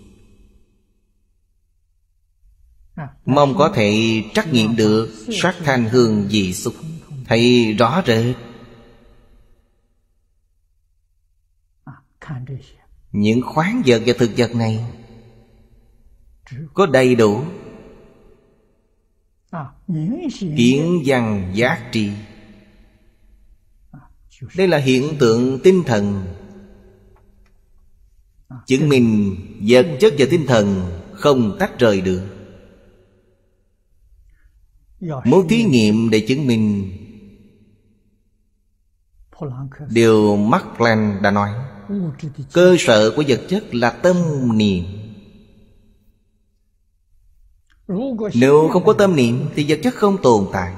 A: mong có thể trắc nghiệm được sắc thanh hương vị xúc, thấy rõ rệt. Những khoáng vật và thực vật này có đầy đủ kiến văn giác tri. Đây là hiện tượng tinh thần, chứng minh vật chất và tinh thần không tách rời được. Muốn thí nghiệm để chứng minh, điều Mark Twain đã nói, cơ sở của vật chất là tâm niệm. Nếu không có tâm niệm thì vật chất không tồn tại.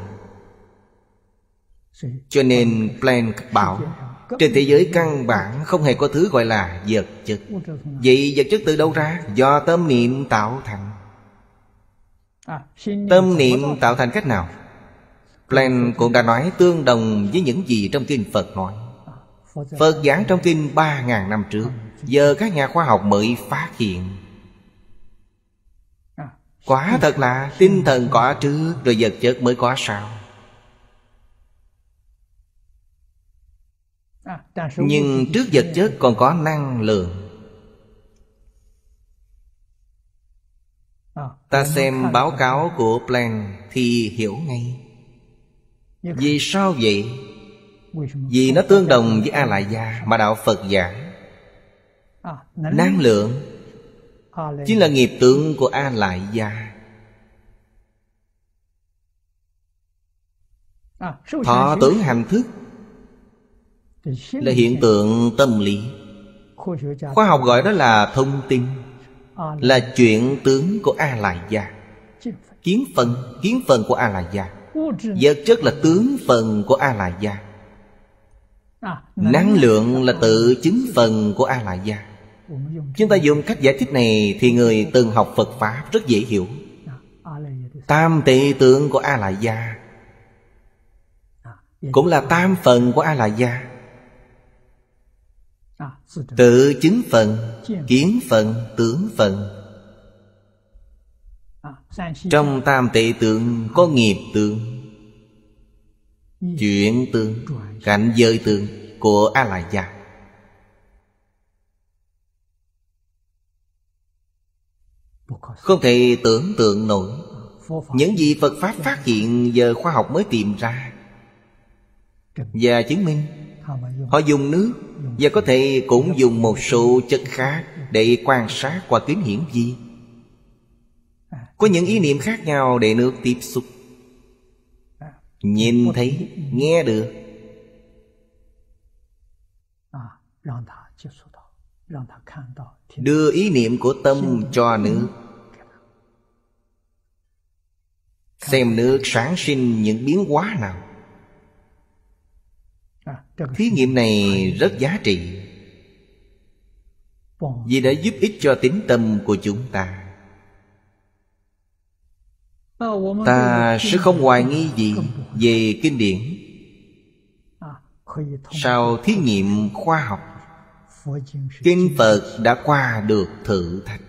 A: Cho nên Planck bảo trên thế giới căn bản không hề có thứ gọi là vật chất. Vậy vật chất từ đâu ra? Do tâm niệm tạo thành. Tâm niệm tạo thành cách nào? Planck cũng đã nói tương đồng với những gì trong kinh Phật nói. Phật giảng trong kinh ba ngàn năm trước, giờ các nhà khoa học mới phát hiện. Quả thật là tinh thần có trước, rồi vật chất mới có sau. Nhưng trước vật chất còn có năng lượng. Ta xem báo cáo của Planck thì hiểu ngay. Vì sao vậy? Vì nó tương đồng với A-lại gia mà Đạo Phật giảng. Năng lượng chính là nghiệp tướng của A-lại gia. Thọ tưởng hành thức là hiện tượng tâm lý. Khoa học gọi đó là thông tin, là chuyện tướng của A-lại gia. Kiến phần, kiến phần của A-lại gia. Vật chất là tướng phần của A-lại gia. Năng lượng là tự chứng phần của A-lại gia. Chúng ta dùng cách giải thích này thì người từng học Phật Pháp rất dễ hiểu. Tam tệ tượng của A-lại gia cũng là tam phần của A-lại gia. Tự chứng phần, kiến phần, tướng phần. Trong tam tệ tượng có nghiệp tượng, chuyện tượng, cảnh giới tượng của A-lại gia. Không thể tưởng tượng nổi. Những gì Phật Pháp phát hiện giờ khoa học mới tìm ra và chứng minh. Họ dùng nước và có thể cũng dùng một số chất khác để quan sát qua kính hiển vi. Có những ý niệm khác nhau để nước tiếp xúc, nhìn thấy, nghe được. Đưa ý niệm của tâm cho nước, xem nước sản sinh những biến hóa nào. Thí nghiệm này rất giá trị, vì đã giúp ích cho tín tâm của chúng ta. Ta sẽ không hoài nghi gì về kinh điển. Sau thí nghiệm khoa học, kinh Phật đã qua được thử thách.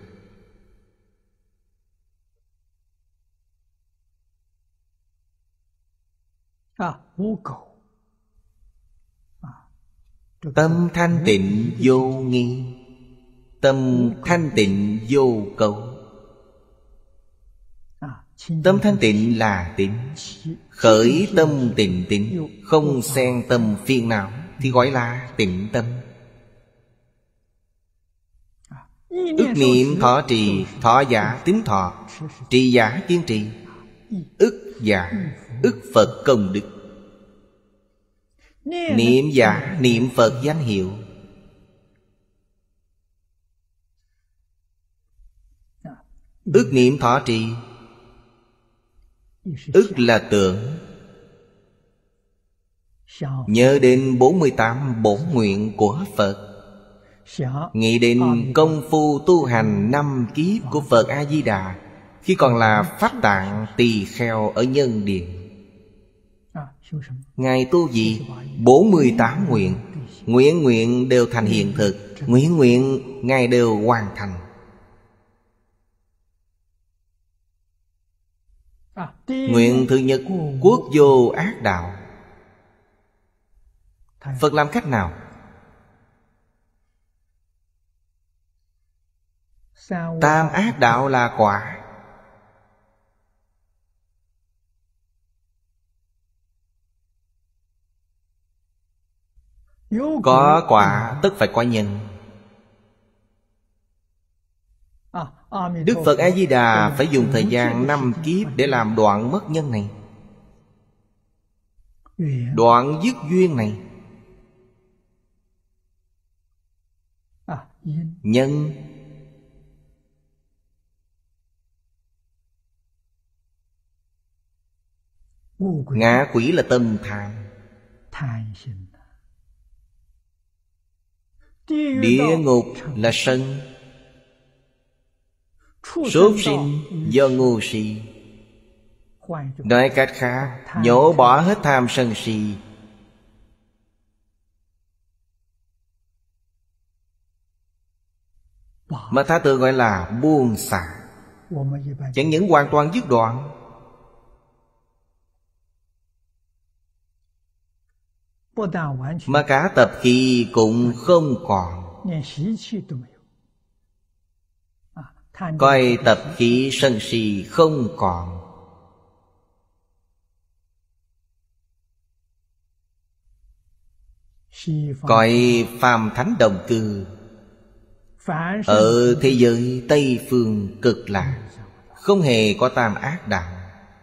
A: Tâm thanh tịnh vô nghi, tâm thanh tịnh vô cầu. Tâm thanh tịnh là tịnh, khởi tâm tịnh tịnh, không xen tâm phiền não thì gọi là tịnh tâm. Ức niệm thọ trì, thọ giả tín thọ, trì giả kiên trì, ức giả ức Phật công đức, niệm giả niệm Phật danh hiệu. Ức niệm thọ trì, ức là tưởng, nhớ đến bốn mươi tám bổn nguyện của Phật, nghĩ đến công phu tu hành năm kiếp của Phật A-di-đà khi còn là Pháp Tạng Tỳ Kheo ở Nhân Điện. Ngài tu gì? bốn mươi tám nguyện. Nguyện nguyện đều thành hiện thực, nguyện nguyện Ngài đều hoàn thành. Nguyện thứ nhất, quốc vô ác đạo. Phật làm cách nào? Tam ác đạo là quả. Có quả tất phải có nhân. Đức Phật A-di-đà phải dùng thời gian năm kiếp để làm đoạn mất nhân này, đoạn dứt duyên này. Nhân ngạ quỷ là tâm tham. Địa ngục là sân. Sốt sinh do ngu si. Nói cách khác, nhổ bỏ hết tham sân si. Mà Tha Tự gọi là buông xả. Chẳng những hoàn toàn dứt đoạn, mà cả tập khí cũng không còn. Coi tập khí sân si không còn. Coi phàm thánh đồng cư ở thế giới Tây Phương Cực Lạc không hề có tam ác đạo.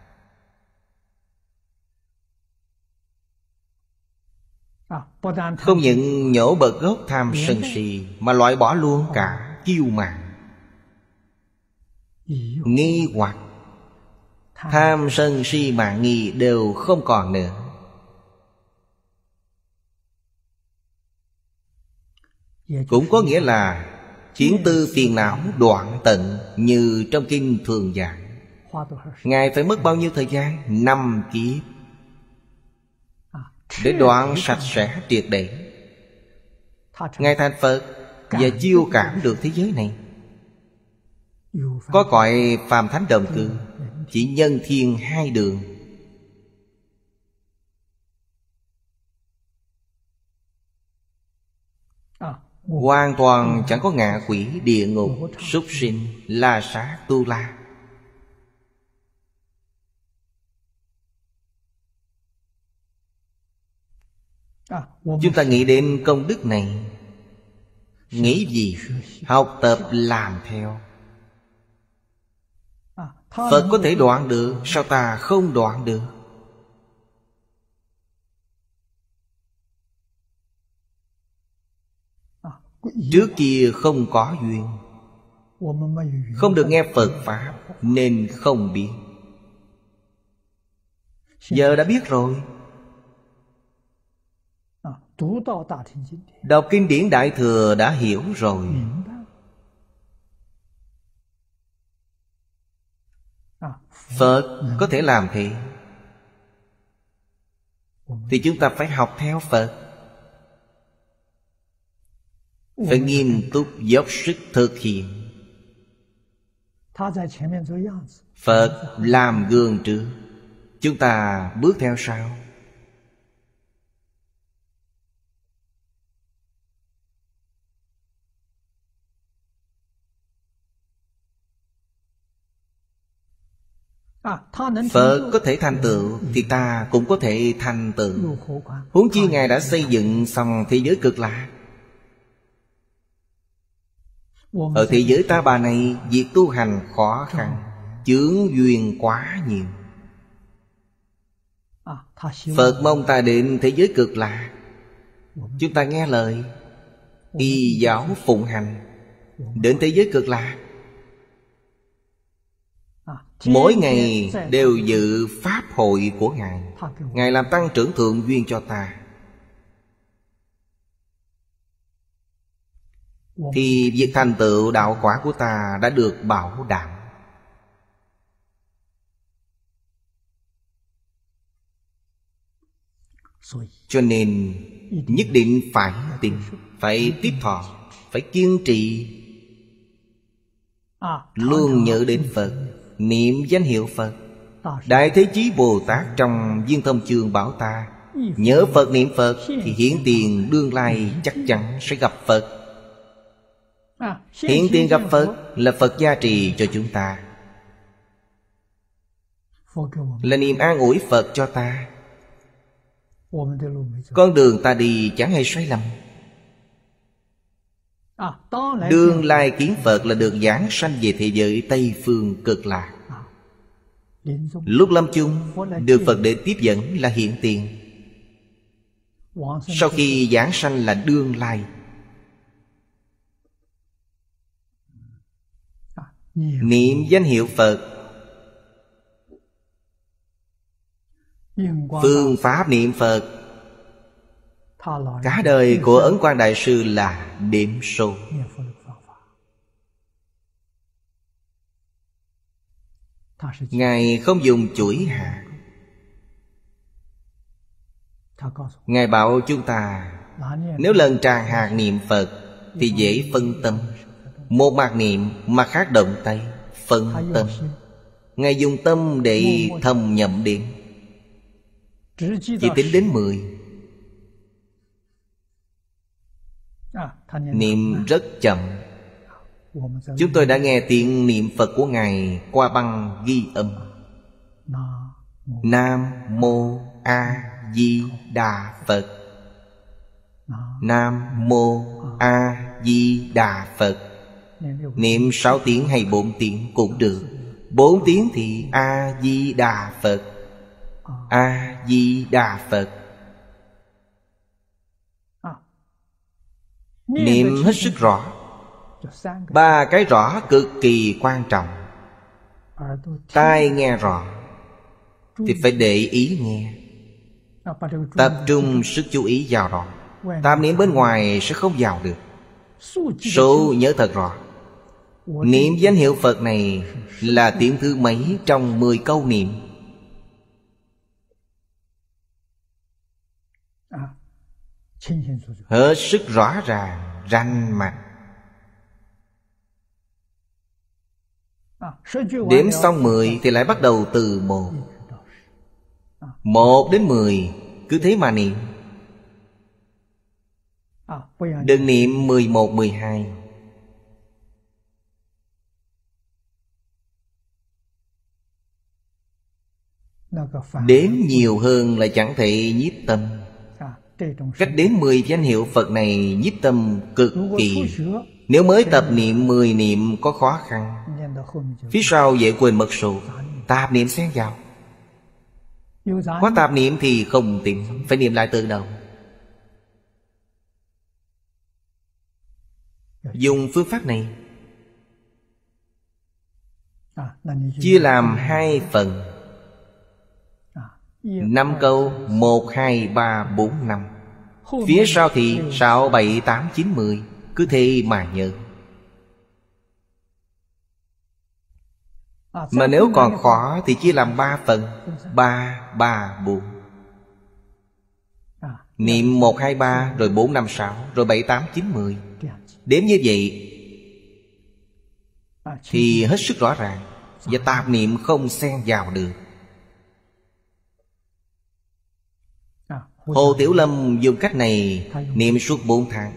A: Không những nhổ bật gốc tham sân si, mà loại bỏ luôn cả kiêu mạn, nghi hoặc. Tham sân si mạn nghi đều không còn nữa. Cũng có nghĩa là kiến tư phiền não đoạn tận, như trong kinh thường giảng. Ngài phải mất bao nhiêu thời gian? Năm kiếp để đoạn sạch sẽ triệt để. Ngài thành Phật và chiêu cảm được thế giới này. Có cõi phàm thánh đồng cư, chỉ nhân thiên hai đường. Hoàn toàn chẳng có ngạ quỷ, địa ngục, súc sinh, la sát, tu la. Chúng ta nghĩ đến công đức này, nghĩ gì? Học tập làm theo. Phật có thể đoạn được, sao ta không đoạn được? Trước kia không có duyên, không được nghe Phật Pháp nên không biết. Giờ đã biết rồi. Đọc kinh điển Đại Thừa đã hiểu rồi. Phật có thể làm thế, thì chúng ta phải học theo Phật. Phải nghiêm túc dốc sức thực hiện. Phật làm gương trước, chúng ta bước theo sau. Phật có thể thành tựu thì ta cũng có thể thành tựu. Huống chi Ngài đã xây dựng xong thế giới Cực Lạc. Ở thế giới Ta Bà này, việc tu hành khó khăn, chướng duyên quá nhiều. Phật mong ta đến thế giới Cực Lạc, chúng ta nghe lời, y giáo phụng hành, đến thế giới Cực Lạc. Mỗi ngày đều dự pháp hội của Ngài. Ngài làm tăng trưởng thượng duyên cho ta, thì việc thành tựu đạo quả của ta đã được bảo đảm. Cho nên nhất định phải tin, phải tiếp thọ, phải kiên trì, luôn nhớ đến Phật, niệm danh hiệu Phật. Đại Thế Chí Bồ Tát trong Viên Thông Chương bảo ta, nhớ Phật niệm Phật thì hiển tiền đương lai chắc chắn sẽ gặp Phật. Hiển tiền gặp Phật là Phật gia trì cho chúng ta, là niềm an ủi Phật cho ta. Con đường ta đi chẳng hề sai lầm. Đương lai kiến Phật là được giảng sanh về thế giới Tây Phương Cực Lạc. Lúc lâm chung được Phật để tiếp dẫn là hiện tiền. Sau khi giảng sanh là đương lai. Niệm danh hiệu Phật, phương pháp niệm Phật, cả đời của Ấn Quang Đại Sư là điểm số. Ngài không dùng chuỗi hạt. Ngài bảo chúng ta, nếu lần tràng hạt niệm Phật thì dễ phân tâm. Một mặt niệm, mặt khác động tay, phân tâm. Ngài dùng tâm để thầm nhậm đến, chỉ tính đến mười. Niệm rất chậm. Chúng tôi đã nghe tiếng niệm Phật của Ngài qua băng ghi âm. Nam Mô A Di Đà Phật. Nam Mô A Di Đà Phật. Niệm sáu tiếng hay bốn tiếng cũng được. Bốn tiếng thì A Di Đà Phật. A Di Đà Phật. Niệm hết sức rõ. Ba cái rõ cực kỳ quan trọng. Tai nghe rõ thì phải để ý nghe, tập trung sức chú ý vào đó. Tạp niệm bên ngoài sẽ không vào được. Số nhớ thật rõ. Niệm danh hiệu Phật này là tiếng thứ mấy trong mười câu niệm? Hết sức rõ ràng, rành mạch. Đếm xong mười thì lại bắt đầu từ một. Một đến mười, cứ thế mà niệm. Đừng niệm mười một, mười hai. Đếm nhiều hơn là chẳng thể nhiếp tâm. Cách đếm mười danh hiệu Phật này nhiếp tâm cực kỳ. Nếu mới tập niệm mười niệm có khó khăn, phía sau dễ quên mất số. Tạp niệm xen vào. Có tạp niệm thì không tìm, phải niệm lại từ đầu. Dùng phương pháp này chia làm hai phần. Năm câu. Một, hai, ba, bốn, năm. Phía sau thì sáu, bảy, tám, chín, mười. Cứ thế mà nhớ. Mà nếu còn khó thì chia làm ba phần. Ba, ba, bốn. Niệm một, hai, ba, rồi bốn, năm, sáu, rồi bảy, tám, chín, mười. Đếm như vậy thì hết sức rõ ràng, và tạp niệm không xen vào được. Hồ Tiểu Lâm dùng cách này niệm suốt bốn tháng,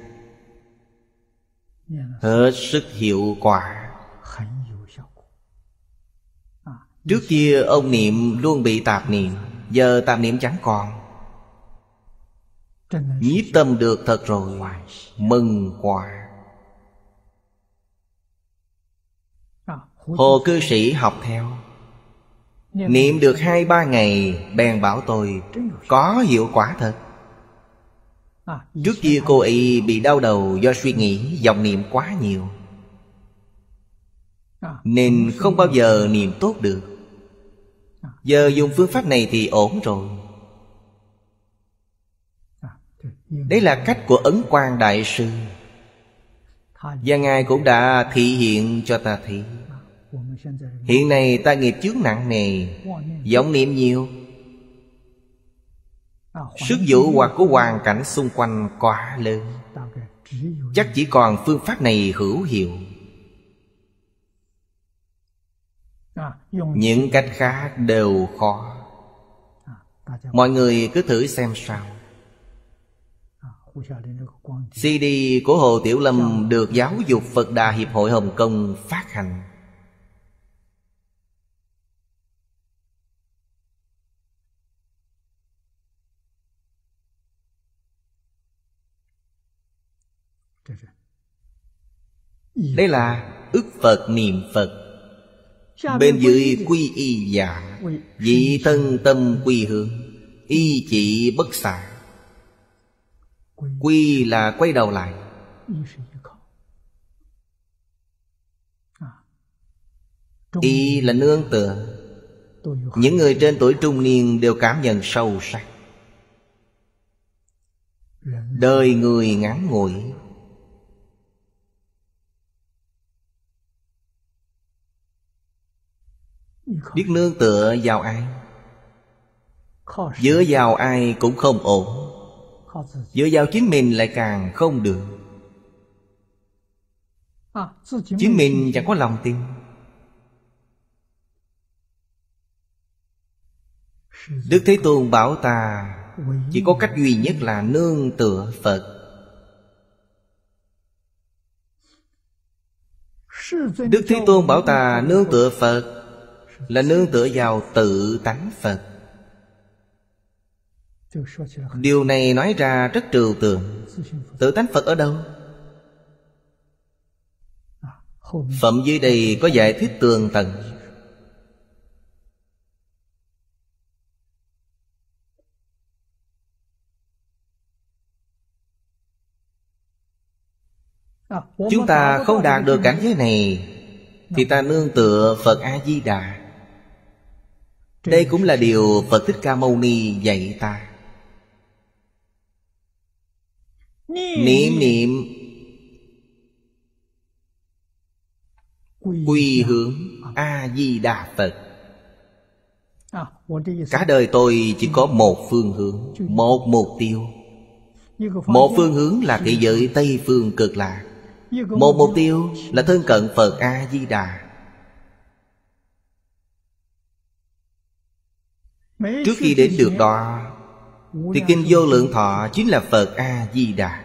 A: hết sức hiệu quả. Trước kia ông niệm luôn bị tạp niệm, giờ tạp niệm chẳng còn. Nhiếp tâm được thật rồi, mừng quá. Hồ cư sĩ học theo, niệm được hai ba ngày bèn bảo tôi có hiệu quả thật. Trước kia cô ấy bị đau đầu do suy nghĩ vọng niệm quá nhiều, nên không bao giờ niệm tốt được. Giờ dùng phương pháp này thì ổn rồi. Đấy là cách của Ấn Quang Đại Sư, và Ngài cũng đã thị hiện cho ta thấy. Hiện nay ta nghiệp chướng nặng nề, vọng niệm nhiều, sức dụ hoặc của hoàn cảnh xung quanh quá lớn, chắc chỉ còn phương pháp này hữu hiệu. Những cách khác đều khó. Mọi người cứ thử xem sao. xê đê của Hồ Tiểu Lâm được Giáo dục Phật Đà Hiệp hội Hồng Kông phát hành. Đây là ức Phật niệm Phật. Bên dưới quy y giả, vị thân tâm quy hướng, y chỉ bất xả. Quy là quay đầu lại, y là nương tựa. Những người trên tuổi trung niên đều cảm nhận sâu sắc. Đời người ngắn ngủi, Biết nương tựa vào ai? Dựa vào ai cũng không ổn. Dựa vào chính mình lại càng không được. Chính mình chẳng có lòng tin. Đức Thế Tôn bảo ta chỉ có cách duy nhất là nương tựa Phật. Đức Thế Tôn bảo ta nương tựa Phật là nương tựa vào tự tánh Phật. Điều này nói ra rất trừu tượng. Tự tánh Phật ở đâu? Phẩm dưới đây có giải thích tường tận. Chúng ta không đạt được cảnh giới này thì ta nương tựa Phật A-di-đà. Đây cũng là điều Phật Thích Ca Mâu Ni dạy ta. Niệm niệm quy hướng A-di-đà Phật. Cả đời tôi chỉ có một phương hướng, một mục tiêu. Một phương hướng là thế giới Tây Phương Cực Lạc. Một mục tiêu là thân cận Phật A-di-đà. Trước khi đến được đó thì Kinh Vô Lượng Thọ chính là Phật A-di-đà.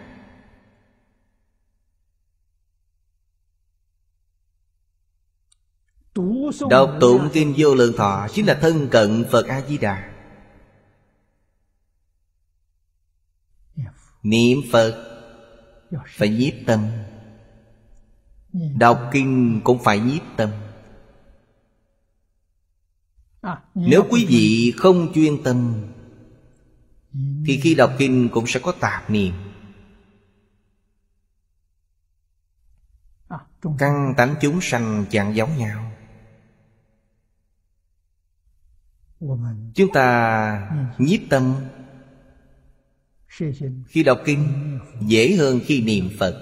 A: Đọc tụng Kinh Vô Lượng Thọ chính là thân cận Phật A-di-đà. Niệm Phật phải nhiếp tâm. Đọc kinh cũng phải nhiếp tâm. Nếu quý vị không chuyên tâm thì khi đọc kinh cũng sẽ có tạp niệm. Căn tánh chúng sanh chẳng giống nhau. Chúng ta nhiếp tâm khi đọc kinh dễ hơn khi niệm Phật.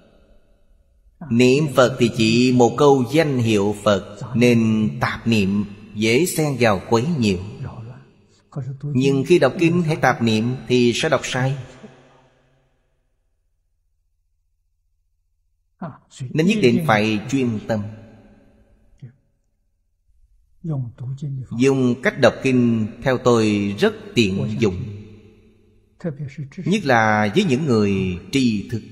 A: Niệm Phật thì chỉ một câu danh hiệu Phật nên tạp niệm dễ xen vào quấy nhiều. Nhưng khi đọc kinh hay tạp niệm thì sẽ đọc sai. Nên nhất định phải chuyên tâm. Dùng cách đọc kinh theo tôi rất tiện dụng, nhất là với những người tri thức.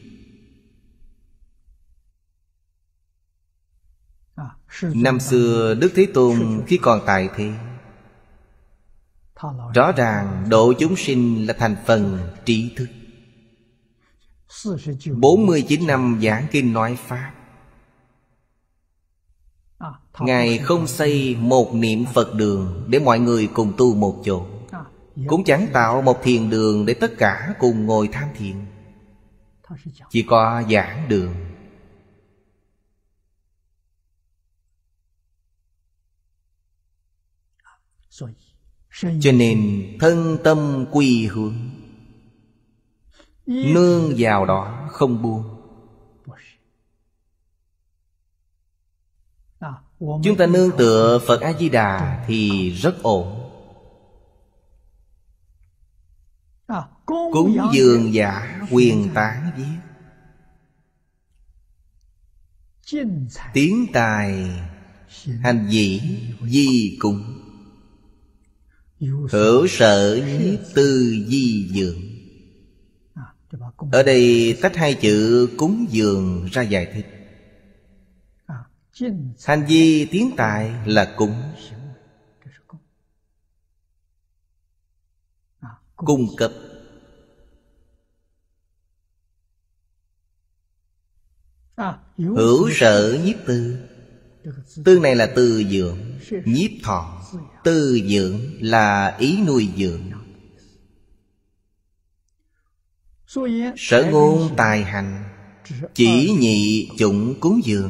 A: Năm xưa Đức Thế Tôn khi còn tại thế, rõ ràng độ chúng sinh là thành phần trí thức. Bốn mươi chín năm giảng kinh nói Pháp, Ngài không xây một niệm Phật đường để mọi người cùng tu một chỗ, cũng chẳng tạo một thiền đường để tất cả cùng ngồi tham thiền. Chỉ có giảng đường. Cho nên thân tâm quy hướng, nương vào đó không buông. Chúng ta nương tựa Phật A-di-đà thì rất ổn. Cúng dường giả quyền tán viết, tiến tài hành dĩ di cúng, hữu sở nhiếp tư di dường. Ở đây tách hai chữ cúng dường ra giải thích. Hành vi tiến tài là cúng, cung cấp. Hữu sở nhiếp tư, tư này là tư dưỡng, nhiếp thọ. Tư dưỡng là ý nuôi dưỡng. Sở ngôn tài hành, chỉ nhị chủng cúng dường.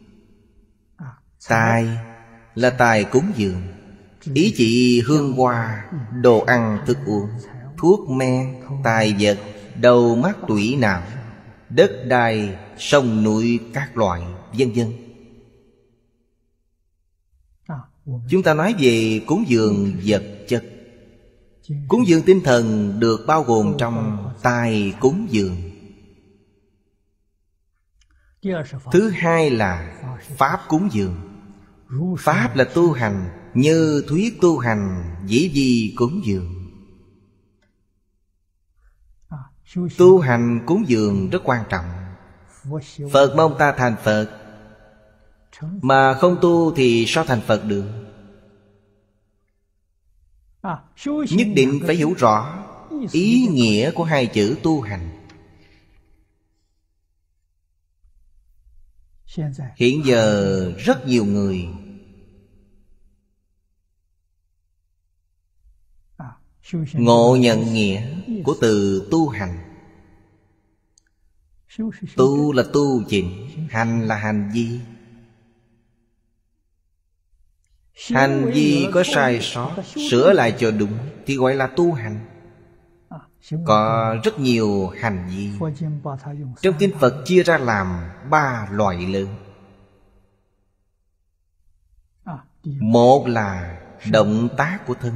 A: Tài là tài cúng dường, ý chỉ hương hoa, đồ ăn thức uống, thuốc men, tài vật, đầu mắt tủy não, đất đai, sông núi các loại, vân vân. Chúng ta nói về cúng dường vật chất. Cúng dường tinh thần được bao gồm trong tài cúng dường. Thứ hai là pháp cúng dường. Pháp là tu hành, như thuyết tu hành, dĩ vi cúng dường. Tu hành cúng dường rất quan trọng. Phật mong ta thành Phật, mà không tu thì sao thành Phật được? Nhất định phải hiểu rõ ý nghĩa của hai chữ tu hành. Hiện giờ rất nhiều người ngộ nhận nghĩa của từ tu hành. Tu là tu chỉnh, hành là hành vi. Hành vi có sai sót, sửa lại cho đúng thì gọi là tu hành. Có rất nhiều hành vi. Trong kinh Phật chia ra làm ba loại lớn. Một là động tác của thân,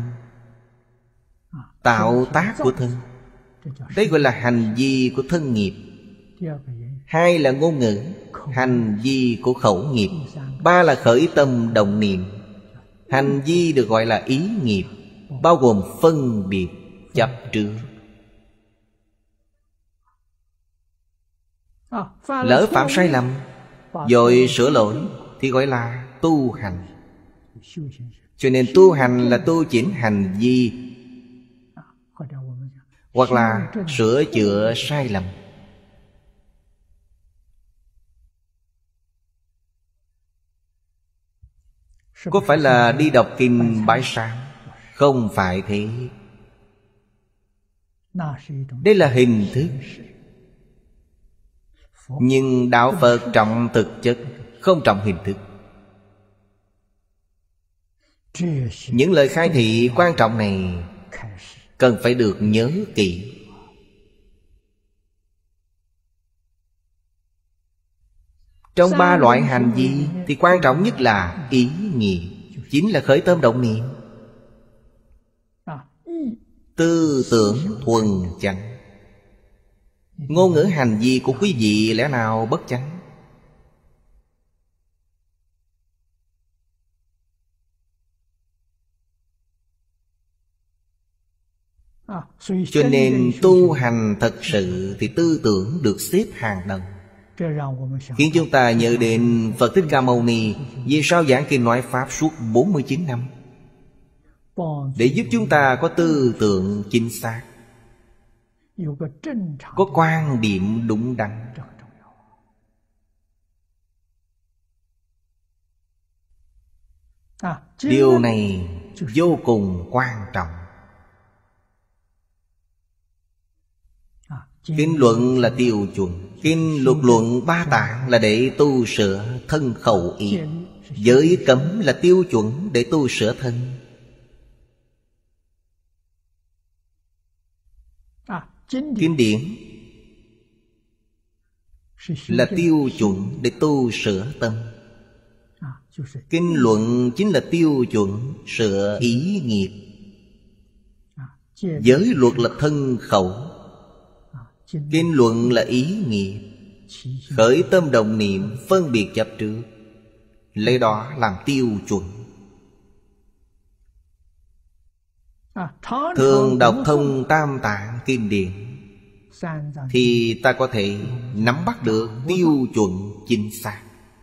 A: tạo tác của thân. Đây gọi là hành vi của thân nghiệp. Hai là ngôn ngữ, hành vi của khẩu nghiệp. Ba là khởi tâm động niệm. Hành vi được gọi là ý nghiệp, bao gồm phân biệt, chấp trước. Lỡ phạm sai lầm rồi sửa lỗi thì gọi là tu hành. Cho nên tu hành là tu chỉnh hành vi, hoặc là sửa chữa sai lầm. Có phải là đi đọc kinh bái sám? Không phải thế. Đây là hình thức. Nhưng đạo Phật trọng thực chất, không trọng hình thức. Những lời khai thị quan trọng này cần phải được nhớ kỹ. Trong ba loại hành vi thì quan trọng nhất là ý nghĩa, chính là khởi tâm động niệm. Tư tưởng thuần chánh. Ngôn ngữ hành vi của quý vị lẽ nào bất chánh? Cho nên tu hành thật sự thì tư tưởng được xếp hàng đầu, khiến chúng ta nhớ đến Phật Thích Ca Mâu Ni vì sao giảng kinh nói Pháp suốt bốn mươi chín năm, để giúp chúng ta có tư tưởng chính xác, có quan điểm đúng đắn. Điều này vô cùng quan trọng. Kinh luận là tiêu chuẩn. Kinh luật luận ba tạng là để tu sửa thân khẩu ý. Giới cấm là tiêu chuẩn để tu sửa thân. Kinh điển là tiêu chuẩn để tu sửa tâm. Kinh luận chính là tiêu chuẩn sửa ý nghiệp. Giới luật là thân khẩu, kinh luận là ý nghiệp. Khởi tâm động niệm, phân biệt chấp trước, lấy đó làm tiêu chuẩn. Thường đọc thông tam tạng kinh điển thì ta có thể nắm bắt được tiêu chuẩn chính xác.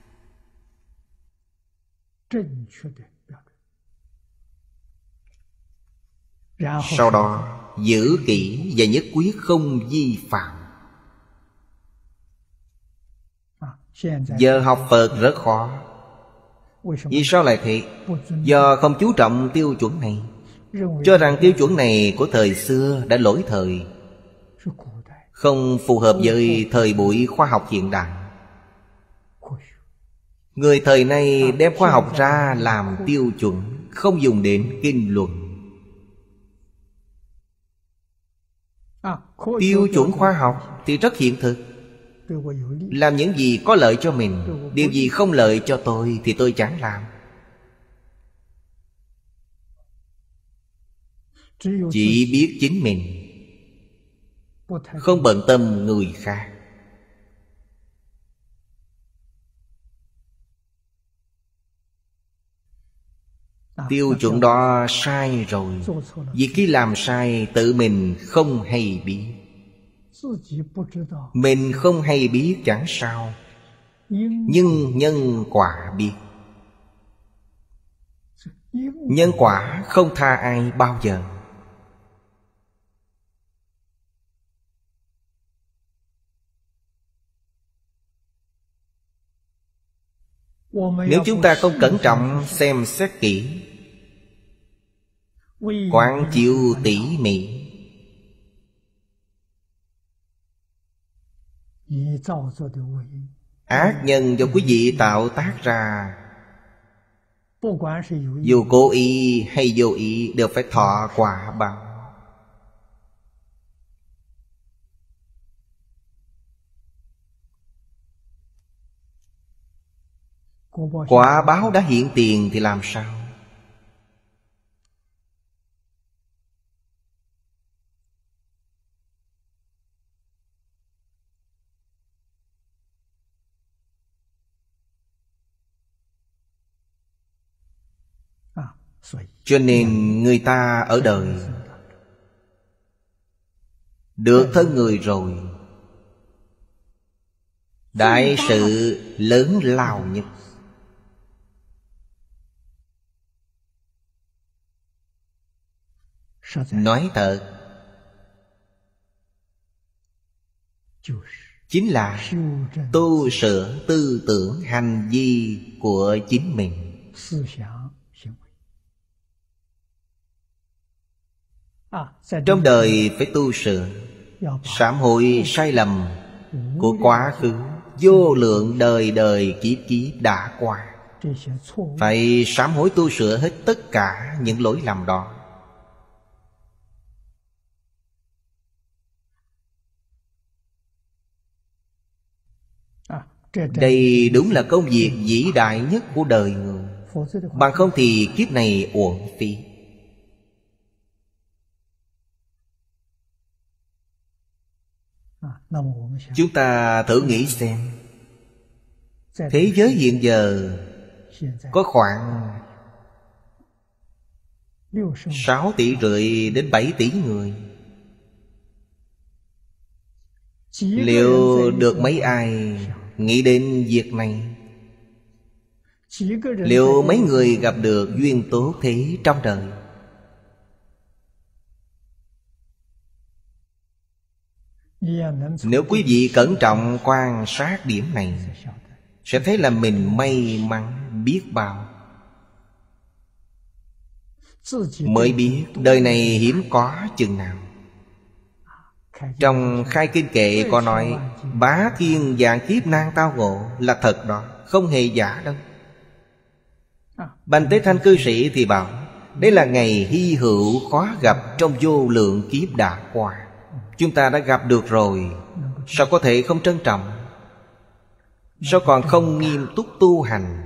A: Sau đó giữ kỹ và nhất quyết không vi phạm. Giờ học Phật rất khó. Vì sao lại thế? Do không chú trọng tiêu chuẩn này, cho rằng tiêu chuẩn này của thời xưa đã lỗi thời, không phù hợp với thời buổi khoa học hiện đại. Người thời nay đem khoa học ra làm tiêu chuẩn, không dùng đến kinh luận. Tiêu chuẩn khoa học thì rất hiện thực. Làm những gì có lợi cho mình, điều gì không lợi cho tôi thì tôi chẳng làm. chỉ biết chính mình, không bận tâm người khác. Tiêu chuẩn đó sai rồi. Vì khi làm sai tự mình không hay biết. Mình không hay biết chẳng sao, nhưng nhân quả biết. Nhân quả không tha ai bao giờ. Nếu chúng ta không cẩn trọng xem xét kỹ, quán chiếu tỉ mỉ, ác nhân do quý vị tạo tác ra, dù cố ý hay vô ý đều phải thọ quả báo. Quả báo đã hiện tiền thì làm sao? Cho nên người ta ở đời được thân người rồi, đại sự lớn lao nhất nói thật chính là tu sửa tư tưởng hành vi của chính mình. Trong đời phải tu sửa, sám hối sai lầm của quá khứ vô lượng đời đời kiếp kiếp đã qua. Phải sám hối tu sửa hết tất cả những lỗi lầm đó. Đây đúng là công việc vĩ đại nhất của đời người. Bằng không thì kiếp này uổng phí. Chúng ta thử nghĩ xem, thế giới hiện giờ có khoảng sáu tỷ rưỡi đến bảy tỷ người. Liệu được mấy ai nghĩ đến việc này? Liệu mấy người gặp được duyên tốt thế trong đời? Nếu quý vị cẩn trọng quan sát điểm này, sẽ thấy là mình may mắn biết bao. Mới biết đời này hiếm có chừng nào. Trong Khai Kinh Kệ có nói bá thiên vạn kiếp nan tao ngộ là thật đó, không hề giả đâu. Bành Tế Thanh cư sĩ thì bảo đây là ngày hy hữu khó gặp trong vô lượng kiếp đã qua. Chúng ta đã gặp được rồi, sao có thể không trân trọng? Sao còn không nghiêm túc tu hành?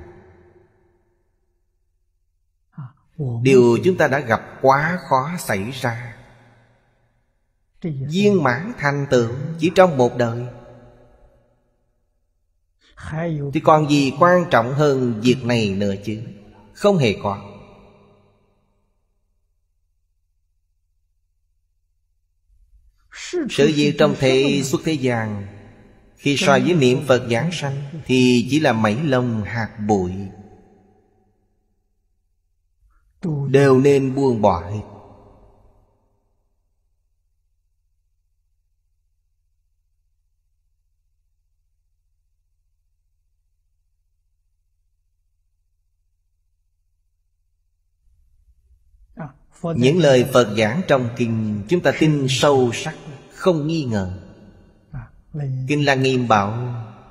A: Điều chúng ta đã gặp quá khó xảy ra. Viên mãn thành tựu chỉ trong một đời, thì còn gì quan trọng hơn việc này nữa chứ? Không hề có. Sự việc trong thế xuất thế gian, khi so với niệm Phật giảng sanh, thì chỉ là mảy lông hạt bụi, đều nên buông bỏ hết. Những lời Phật giảng trong kinh chúng ta tin sâu sắc, không nghi ngờ. Kinh Lăng Nghiêm bảo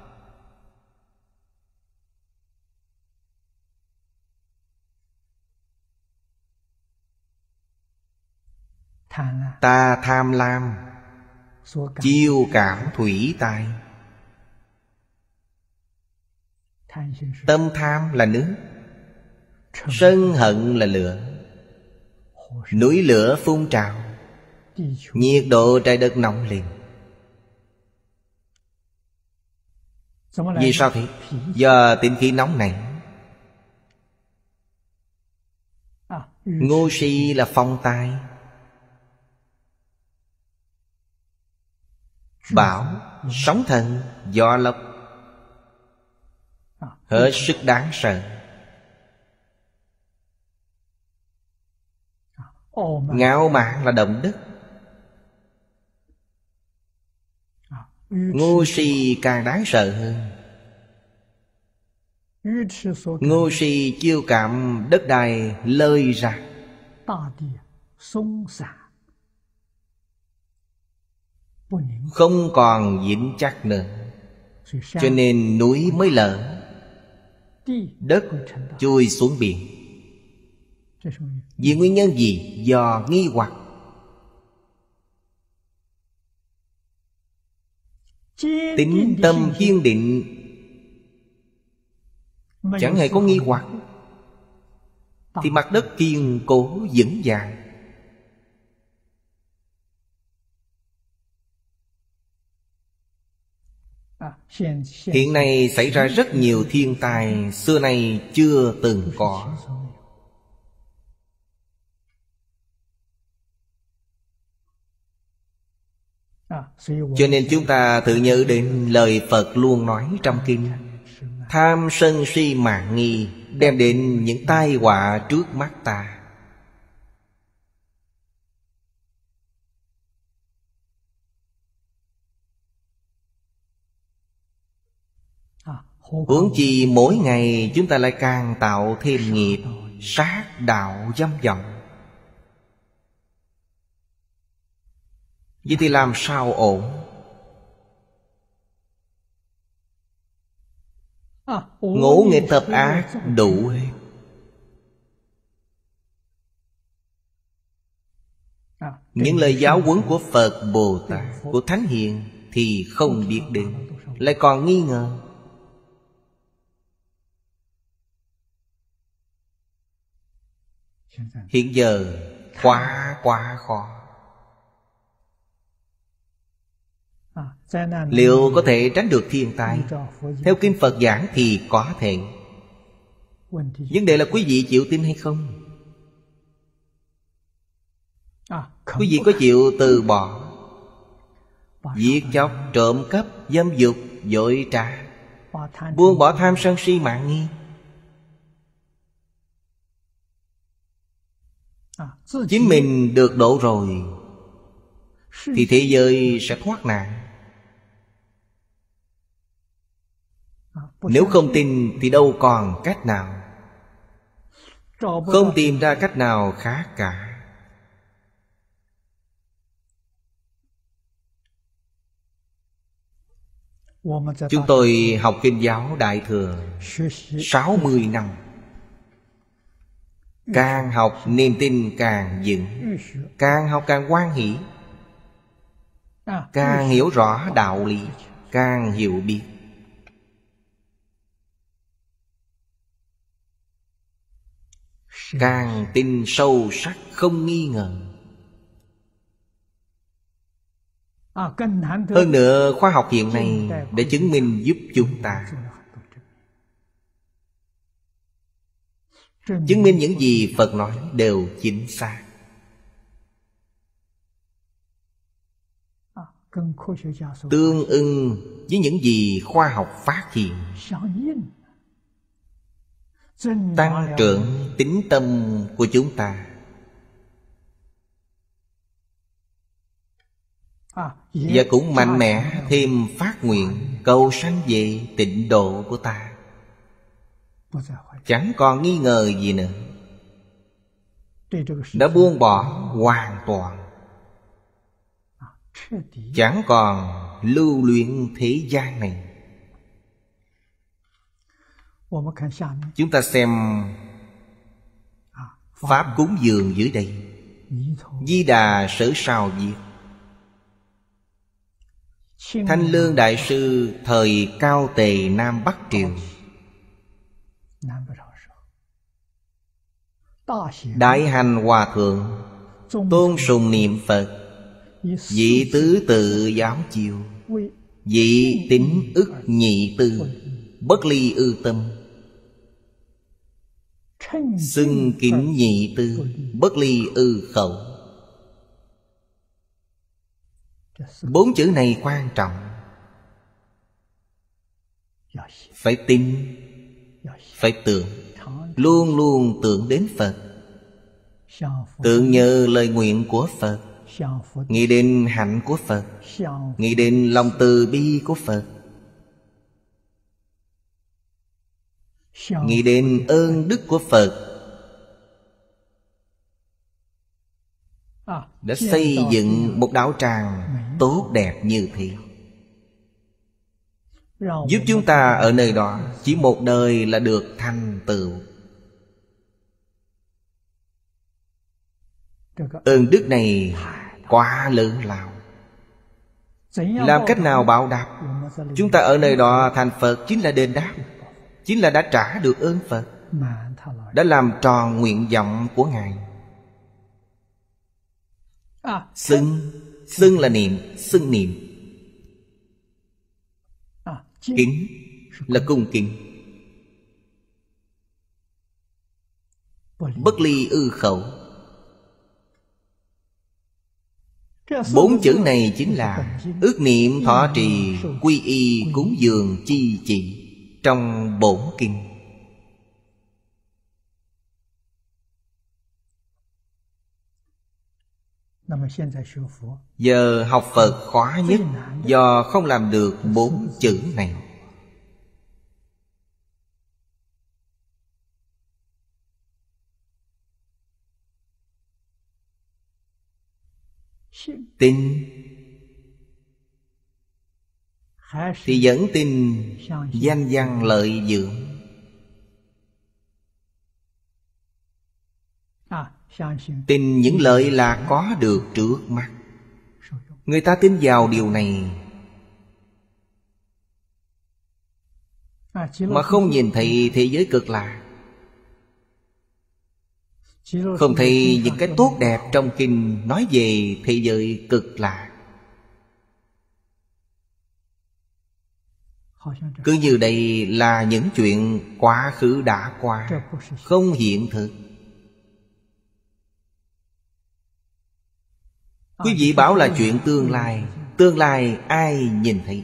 A: ta tham lam chiêu cảm thủy tai. Tâm tham là nước, sân hận là lửa, núi lửa phun trào, nhiệt độ trái đất nóng lên. Vì sao thế? Do tính khí nóng này. Ngu si là phong tai, bão, sóng thần, gió lốc, hết sức đáng sợ. Ngạo mạn là động đất. Ngu si càng đáng sợ hơn. Ngu si chiêu cảm đất đai lơi ra, không còn vững chắc nữa. Cho nên núi mới lở, đất chui xuống biển. Vì nguyên nhân gì? Do nghi hoặc. Tín tâm kiên định, chẳng hề có nghi hoặc, thì mặt đất kiên cố vững vàng. Hiện nay xảy ra rất nhiều thiên tai xưa nay chưa từng có. Cho nên chúng ta tự nhớ đến lời Phật luôn nói trong kinh: tham sân si mạn nghi đem đến những tai họa trước mắt ta. Huống chi mỗi ngày chúng ta lại càng tạo thêm nghiệp sát đạo dâm vọng. Vậy thì làm sao ổn? Ngũ nghịch thập ác đủ hết. Những lời giáo huấn của Phật Bồ Tát, của Thánh Hiền thì không biết đến, lại còn nghi ngờ. Hiện giờ quá quá khó. Liệu có thể tránh được thiên tai? Theo kinh Phật giảng thì có thể. Vấn đề là quý vị chịu tin hay không? Quý vị có chịu từ bỏ giết chóc, trộm cắp, dâm dục, dối trá, buông bỏ tham sân si mạn nghi? Chính mình được độ rồi thì thế giới sẽ thoát nạn. Nếu không tin thì đâu còn cách nào. Không tìm ra cách nào khác cả. Chúng tôi học kinh giáo Đại Thừa sáu mươi năm. Càng học niềm tin càng vững, càng học càng hoan hỷ, càng hiểu rõ đạo lý, càng hiểu biết. Càng tin sâu sắc không nghi ngờ. Hơn nữa khoa học hiện nay để chứng minh giúp chúng ta. Chứng minh những gì Phật nói đều chính xác. Tương ưng với những gì khoa học phát hiện, tăng trưởng tín tâm của chúng ta. Và cũng mạnh mẽ thêm phát nguyện cầu sanh về tịnh độ của ta. Chẳng còn nghi ngờ gì nữa. Đã buông bỏ hoàn toàn, chẳng còn lưu luyện thế gian này. Chúng ta xem pháp cúng dường dưới đây. Di Đà Sở Sao viết: Thanh Lương Đại Sư thời Cao Tề Nam Bắc Triều, Đại hành hòa thượng tôn sùng niệm Phật, vị tứ tự giáo chiêu, vị tín ức nhị tư, bất ly ư tâm, xưng kính nhị tư, bất ly ư khẩu. Bốn chữ này quan trọng. Phải tin, phải tưởng, luôn luôn tưởng đến Phật, tưởng nhớ lời nguyện của Phật, nghĩ đến hạnh của Phật, nghĩ đến lòng từ bi của Phật, nghĩ đến ơn đức của Phật đã xây dựng một đạo tràng tốt đẹp như thế, giúp chúng ta ở nơi đó chỉ một đời là được thành tựu. Ơn đức này quá lớn lao. Làm cách nào báo đáp? Chúng ta ở nơi đó thành Phật chính là đền đáp, chính là đã trả được ơn Phật, đã làm tròn nguyện vọng của Ngài. Xưng, xưng là niệm, xưng niệm. Kính là cung kính. Bất ly ư khẩu. Bốn chữ này chính là ước niệm thọ trì quy y cúng dường chi chỉ trong bổn kinh. Giờ học Phật khó nhất do không làm được bốn chữ này. Tin thì vẫn tin danh văn lợi dưỡng. Tin những lợi lạc có được trước mắt. Người ta tin vào điều này mà không nhìn thấy thế giới cực lạc, không thấy những cái tốt đẹp trong kinh nói về thế giới cực lạc. Cứ như đây là những chuyện quá khứ đã qua, không hiện thực. Quý vị bảo là chuyện tương lai, tương lai ai nhìn thấy?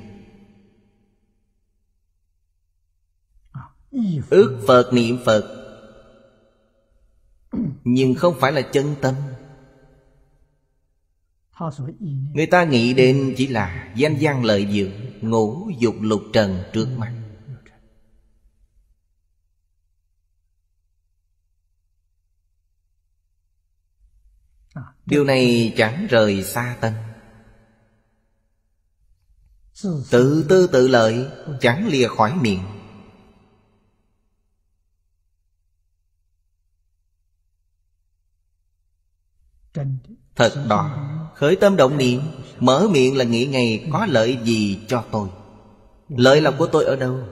A: Ước Phật niệm Phật nhưng không phải là chân tâm. Người ta nghĩ đến chỉ là danh văn lợi dưỡng, ngũ dục lục trần trước mắt. Điều này chẳng rời xa tâm. Tự tư tự lợi chẳng lìa khỏi miệng. Thật đó, khởi tâm động niệm, mở miệng là nghĩ ngay có lợi gì cho tôi. Lợi là của tôi ở đâu?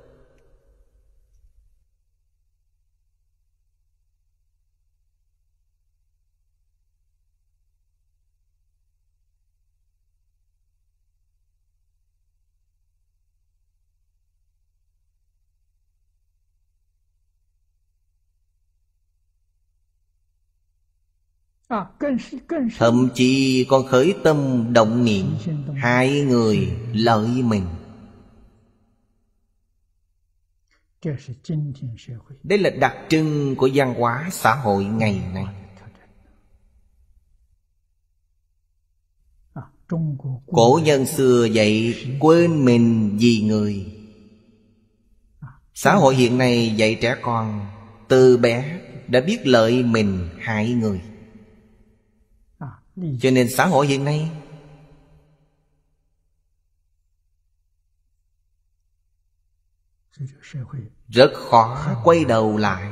A: Thậm chí còn khởi tâm động niệm hại người lợi mình. Đây là đặc trưng của văn hóa xã hội ngày nay. Cổ nhân xưa dạy quên mình vì người. Xã hội hiện nay dạy trẻ con từ bé đã biết lợi mình hại người. Cho nên xã hội hiện nay rất khó quay đầu lại.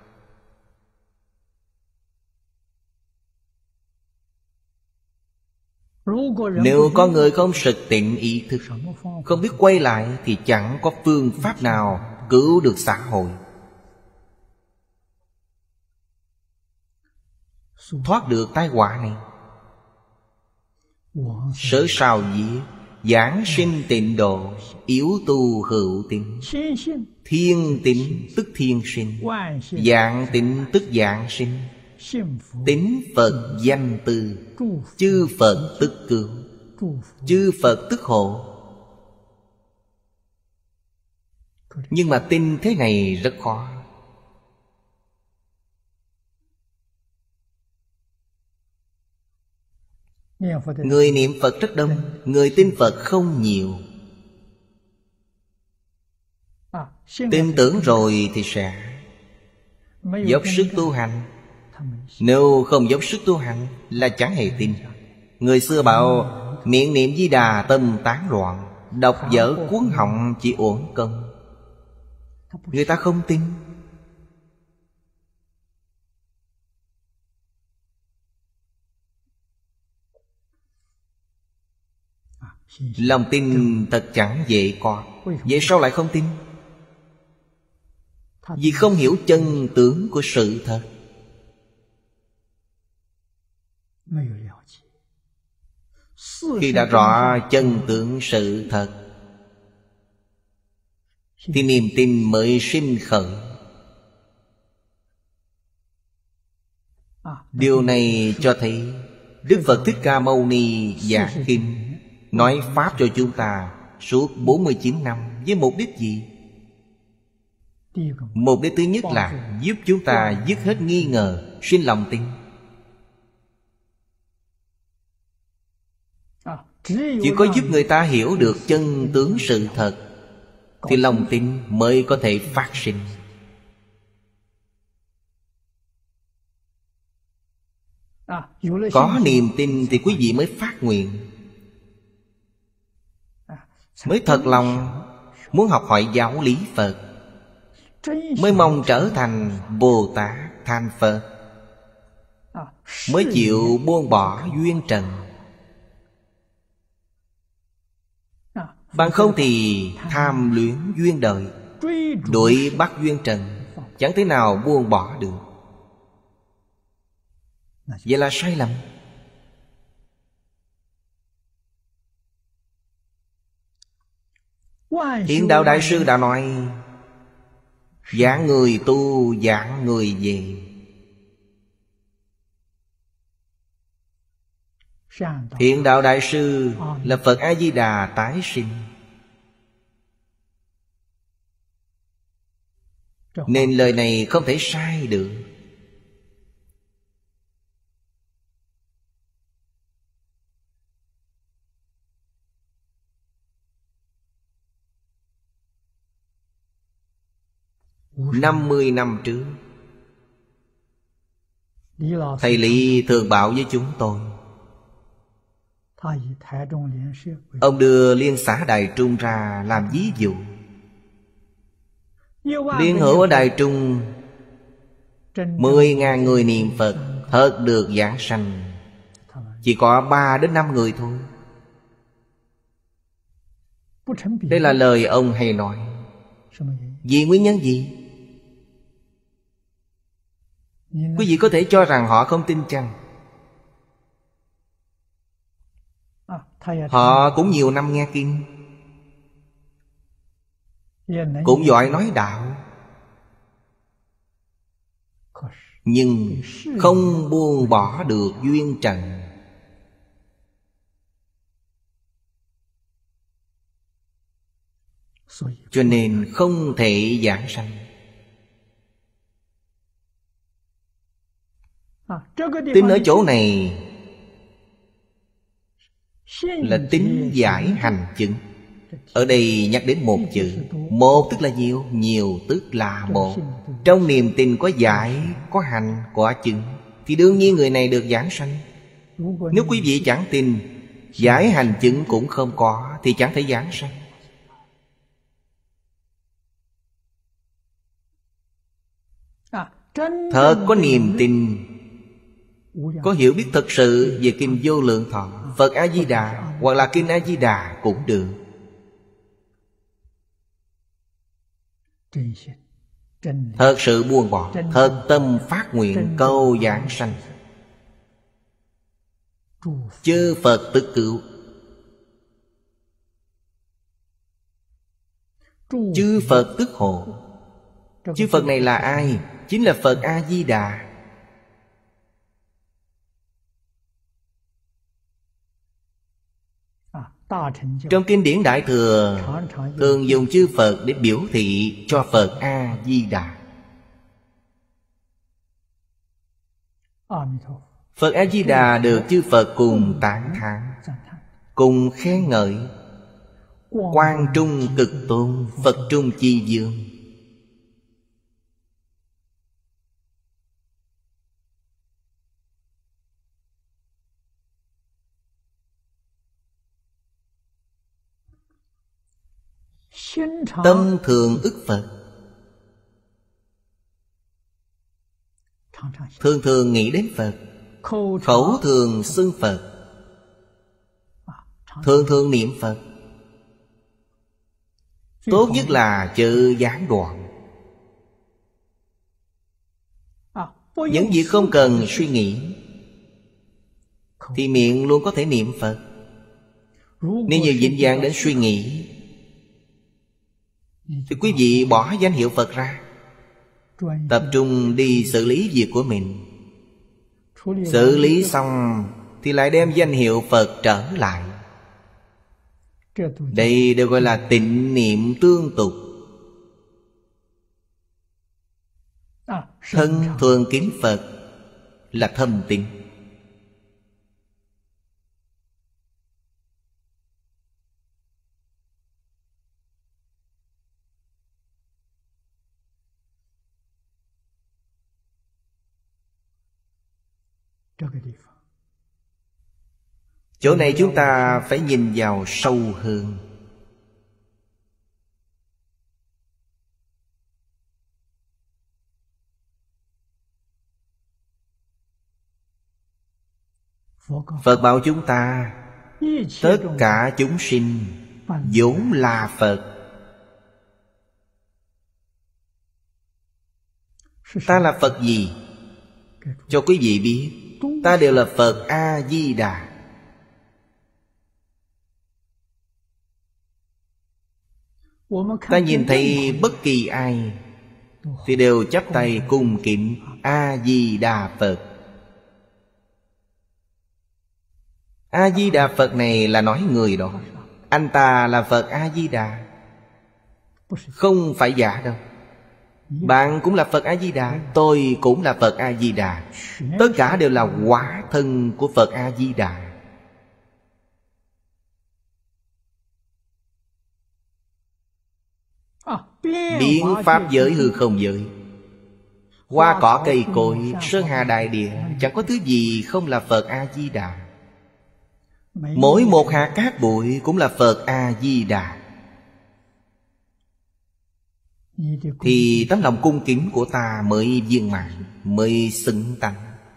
A: Nếu có người không sực tỉnh ý thức, không biết quay lại, thì chẳng có phương pháp nào cứu được xã hội. thoát được tai họa này. Sớ sao viết: giảng sinh tịnh độ, yếu tu hữu tín. Thiên tín tức thiên sinh, dạng tịnh tức dạng sinh. Tín Phật danh từ, chư Phật tức cứu, chư Phật tức hộ. Nhưng mà tin thế này rất khó. Người niệm Phật rất đông, người tin Phật không nhiều. Tin tưởng rồi thì sẽ dốc sức tu hành. Nếu không dốc sức tu hành là chẳng hề tin. Người xưa bảo miệng niệm Di Đà tâm tán loạn, đọc dở cuốn họng chỉ uổng công. Người ta không tin. Lòng tin thật chẳng dễ có. Vậy sao lại không tin? Vì không hiểu chân tướng của sự thật. Khi đã rõ chân tướng sự thật thì niềm tin mới sinh khởi. Điều này cho thấy Đức Phật Thích Ca Mâu Ni giảng kinh, nói pháp cho chúng ta suốt bốn mươi chín năm với mục đích gì? Mục đích thứ nhất là giúp chúng ta dứt hết nghi ngờ, sinh lòng tin. Chỉ có giúp người ta hiểu được chân tướng sự thật thì lòng tin mới có thể phát sinh. Có niềm tin thì quý vị mới phát nguyện, mới thật lòng muốn học hỏi giáo lý Phật, mới mong trở thành Bồ Tát thành Phật, mới chịu buông bỏ duyên trần. Bằng không thì tham luyến duyên đời, đuổi bắt duyên trần, chẳng thể nào buông bỏ được. Vậy là sai lầm. Hiện Đạo Đại Sư đã nói: giảng người tu, giảng người về. Hiện Đạo Đại Sư là Phật A-di-đà tái sinh, nên lời này không thể sai được. Năm mươi năm trước, Thầy Lý thường bảo với chúng tôi, ông đưa Liên xã Đài Trung ra làm ví dụ. Liên hữu ở Đài Trung Mười ngàn người niệm Phật thật được giảng sanh, chỉ có ba đến năm người thôi. Đây là lời ông hay nói. Vì nguyên nhân gì? Quý vị có thể cho rằng họ không tin chăng? Họ cũng nhiều năm nghe kinh, cũng giỏi nói đạo, nhưng không buông bỏ được duyên trần. Cho nên không thể giảng sanh. Tin ở chỗ này là tín giải hành chứng. Ở đây nhắc đến một chữ. Một tức là nhiều, nhiều tức là một. Trong niềm tin có giải, có hành, có chứng, thì đương nhiên người này được giảng sanh. Nếu quý vị chẳng tin, giải hành chứng cũng không có, thì chẳng thể giảng sanh. Thật có niềm tin, có hiểu biết thật sự về Kinh Vô Lượng Thọ, Phật A-di-đà, hoặc là Kinh A-di-đà cũng được. Thật sự buông bỏ, thật tâm phát nguyện cầu giảng sanh, Chư Phật tức cứu. Chư Phật tức hộ. Chư Phật này là ai? Chính là Phật A-di-đà. Trong kinh điển Đại Thừa thường dùng chư Phật để biểu thị cho Phật A-di-đà. Phật A-di-đà được chư Phật cùng tán thán, cùng khen ngợi. Quang trung cực tôn, Phật trung chi dương. Tâm thường ức Phật, thường thường nghĩ đến Phật. Khẩu thường xưng Phật, thường thường niệm Phật. Tốt nhất là chớ gián đoạn. Những việc không cần suy nghĩ thì miệng luôn có thể niệm Phật. Nếu như vĩnh viễn đến suy nghĩ thì quý vị bỏ danh hiệu Phật ra, tập trung đi xử lý việc của mình. Xử lý xong thì lại đem danh hiệu Phật trở lại. Đây đều gọi là tịnh niệm tương tục. Thân thường kính Phật là thâm tín. Chỗ này chúng ta phải nhìn vào sâu hơn. Phật bảo chúng ta tất cả chúng sinh vốn là Phật. Ta là Phật gì? Cho quý vị biết, ta đều là Phật A-di-đà. Ta nhìn thấy bất kỳ ai thì đều chắp tay cung kính A-di-đà Phật. A-di-đà Phật này là nói người đó. Anh ta là Phật A-di-đà, không phải giả đâu. Bạn cũng là Phật A-di-đà, tôi cũng là Phật A-di-đà. Tất cả đều là hóa thân của Phật A-di-đà. Biến pháp giới hư không giới, hoa cỏ cây cối, sơn hà đại địa, chẳng có thứ gì không là Phật A-di-đà. Mỗi một hạt cát bụi cũng là Phật A-di-đà. Thì tấm lòng cung kính của ta mới viên mãn, mới xứng tánh.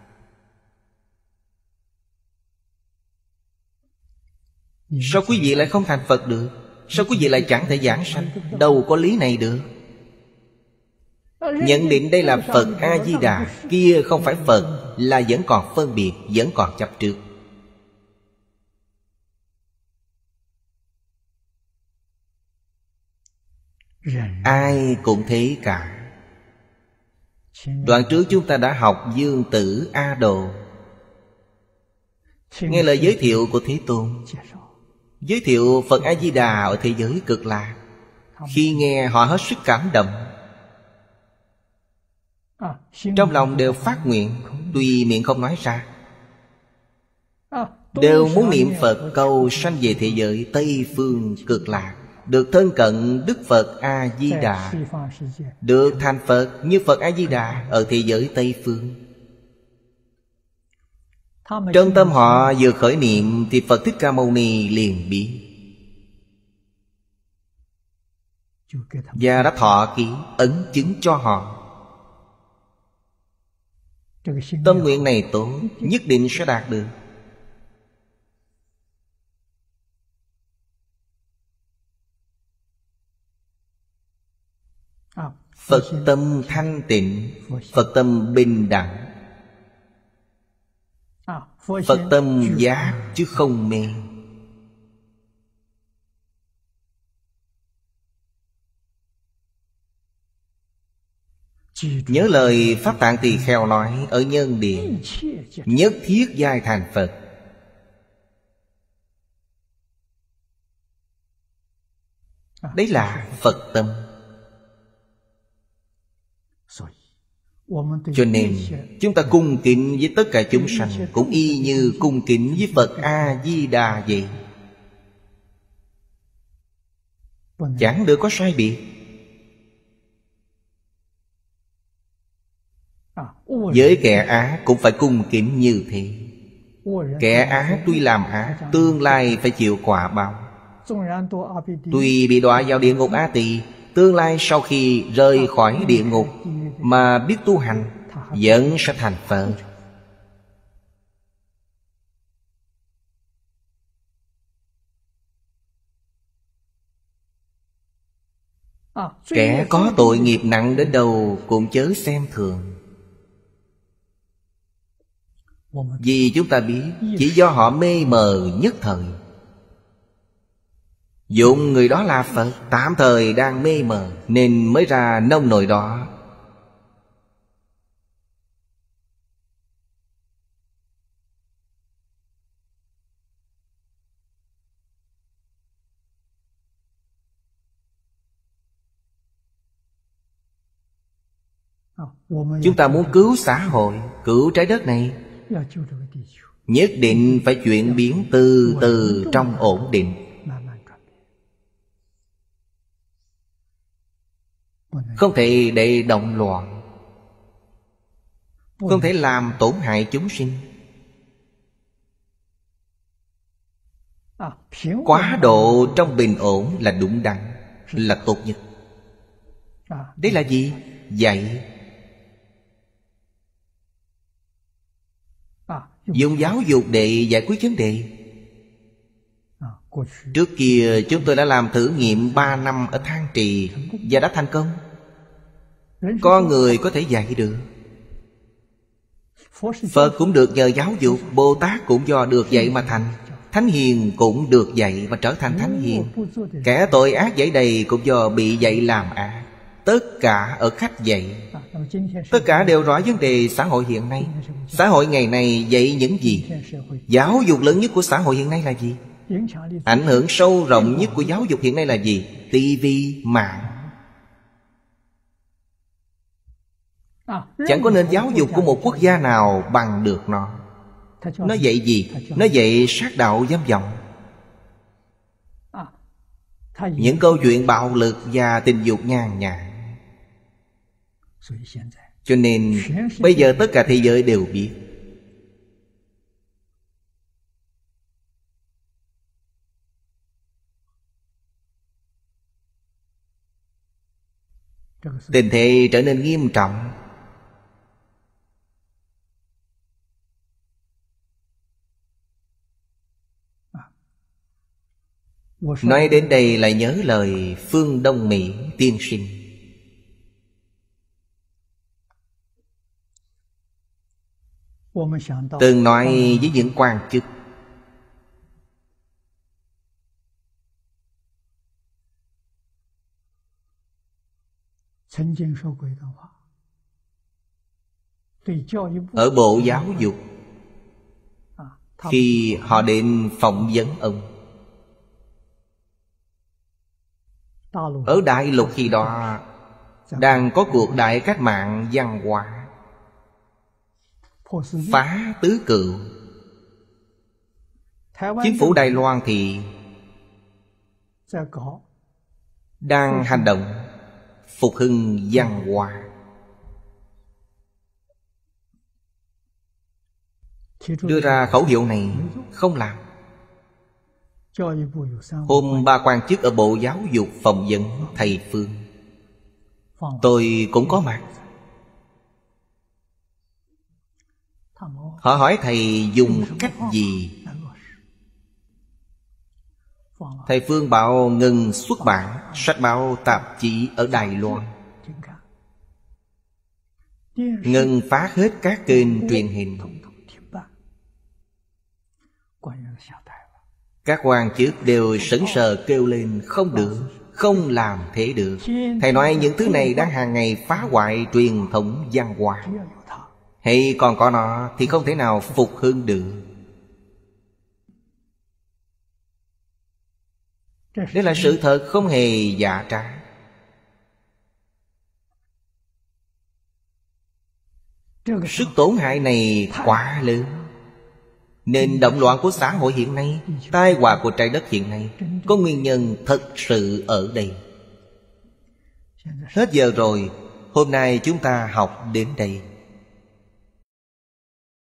A: Sao quý vị lại không thành Phật được? Sao quý vị lại chẳng thể giảng sanh? Đâu có lý này được. Nhận định đây là Phật A-di-đà, kia không phải Phật, là vẫn còn phân biệt, vẫn còn chấp trước. Ai cũng thế cả. Đoạn trước chúng ta đã học Dương Tử A Đồ. Nghe lời giới thiệu của Thế Tôn, giới thiệu Phật A-di-đà ở thế giới Cực Lạc. Khi nghe họ hết sức cảm động, trong lòng đều phát nguyện, tuy miệng không nói ra, đều muốn niệm Phật cầu sanh về thế giới Tây Phương Cực Lạc, được thân cận Đức Phật A-di-đà, được thành Phật như Phật A-di-đà ở thế giới Tây Phương. Trong tâm họ vừa khởi niệm thì Phật Thích Ca Mâu Ni liền biết, và đã thọ ký ấn chứng cho họ. Tâm nguyện này tốt, nhất định sẽ đạt được. Phật tâm thanh tịnh, Phật tâm bình đẳng, Phật tâm giác chứ không mê. Nhớ lời Pháp Tạng Tỳ Kheo nói ở Nhân Điện: nhất thiết giai thành Phật. Đấy là Phật tâm. Cho nên chúng ta cung kính với tất cả chúng sanh cũng y như cung kính với Phật A-di-đà vậy. Chẳng được có sai biệt. Với kẻ ác cũng phải cung kính như thế. Kẻ ác tuy làm ác, tương lai phải chịu quả báo. Tuy bị đọa vào địa ngục A Tỳ, tương lai sau khi rời khỏi địa ngục mà biết tu hành, vẫn sẽ thành Phật. Kẻ có tội nghiệp nặng đến đâu cũng chớ xem thường. Vì chúng ta biết chỉ do họ mê mờ nhất thời. Dụng người đó là Phật, tạm thời đang mê mờ nên mới ra nông nổi đó. Chúng ta muốn cứu xã hội, cứu trái đất này, nhất định phải chuyển biến từ từ trong ổn định. Không thể để động loạn, không thể làm tổn hại chúng sinh. Quá độ trong bình ổn là đúng đắn, là tốt nhất. Đấy là gì? Dạy. Dùng giáo dục để giải quyết vấn đề. Trước kia chúng tôi đã làm thử nghiệm ba năm ở Thang Trì và đã thành công. Có người có thể dạy được. Phật cũng được nhờ giáo dục, Bồ Tát cũng do được dạy mà thành, Thánh Hiền cũng được dạy và trở thành Thánh Hiền. Kẻ tội ác dẫy đầy cũng do bị dạy làm ác. Tất cả ở khách dạy. Tất cả đều rõ vấn đề xã hội hiện nay. Xã hội ngày nay dạy những gì? Giáo dục lớn nhất của xã hội hiện nay là gì? Ảnh hưởng sâu rộng nhất của giáo dục hiện nay là gì? ti vi, mạng. Chẳng có nền giáo dục của một quốc gia nào bằng được nó. Nó dạy gì? Nó dạy sát đạo dâm vọng. Những câu chuyện bạo lực và tình dục nhàn nhã. Cho nên bây giờ tất cả thế giới đều biết. Tình thế trở nên nghiêm trọng. Nói đến đây lại nhớ lời Phương Đông Mỹ tiên sinh. Từng nói với những quan chức: ở Bộ Giáo dục, khi họ đến phỏng vấn ông, ở Đại Lục khi đó đang có cuộc đại cách mạng văn hóa, phá tứ cựu. Chính phủ Đài Loan thì đang hành động phục hưng văn hóa. Đưa ra khẩu hiệu này không làm. Hôm ba quan chức ở Bộ Giáo dục phỏng vấn thầy Phương, tôi cũng có mặt. Họ hỏi thầy dùng cách gì. Thầy Phương bảo ngừng xuất bản sách báo tạp chí ở Đài Loan, ngừng phát hết các kênh truyền hình, Các quan chức đều sững sờ kêu lên không được, không làm thế được. Thầy nói những thứ này đang hàng ngày phá hoại truyền thống văn hóa. Hay còn có nó thì không thể nào phục hưng được. Đây là sự thật không hề giả trá. Sức tổn hại này quá lớn. Nên động loạn của xã hội hiện nay, tai họa của trái đất hiện nay, có nguyên nhân thật sự ở đây. Hết giờ rồi, hôm nay chúng ta học đến đây.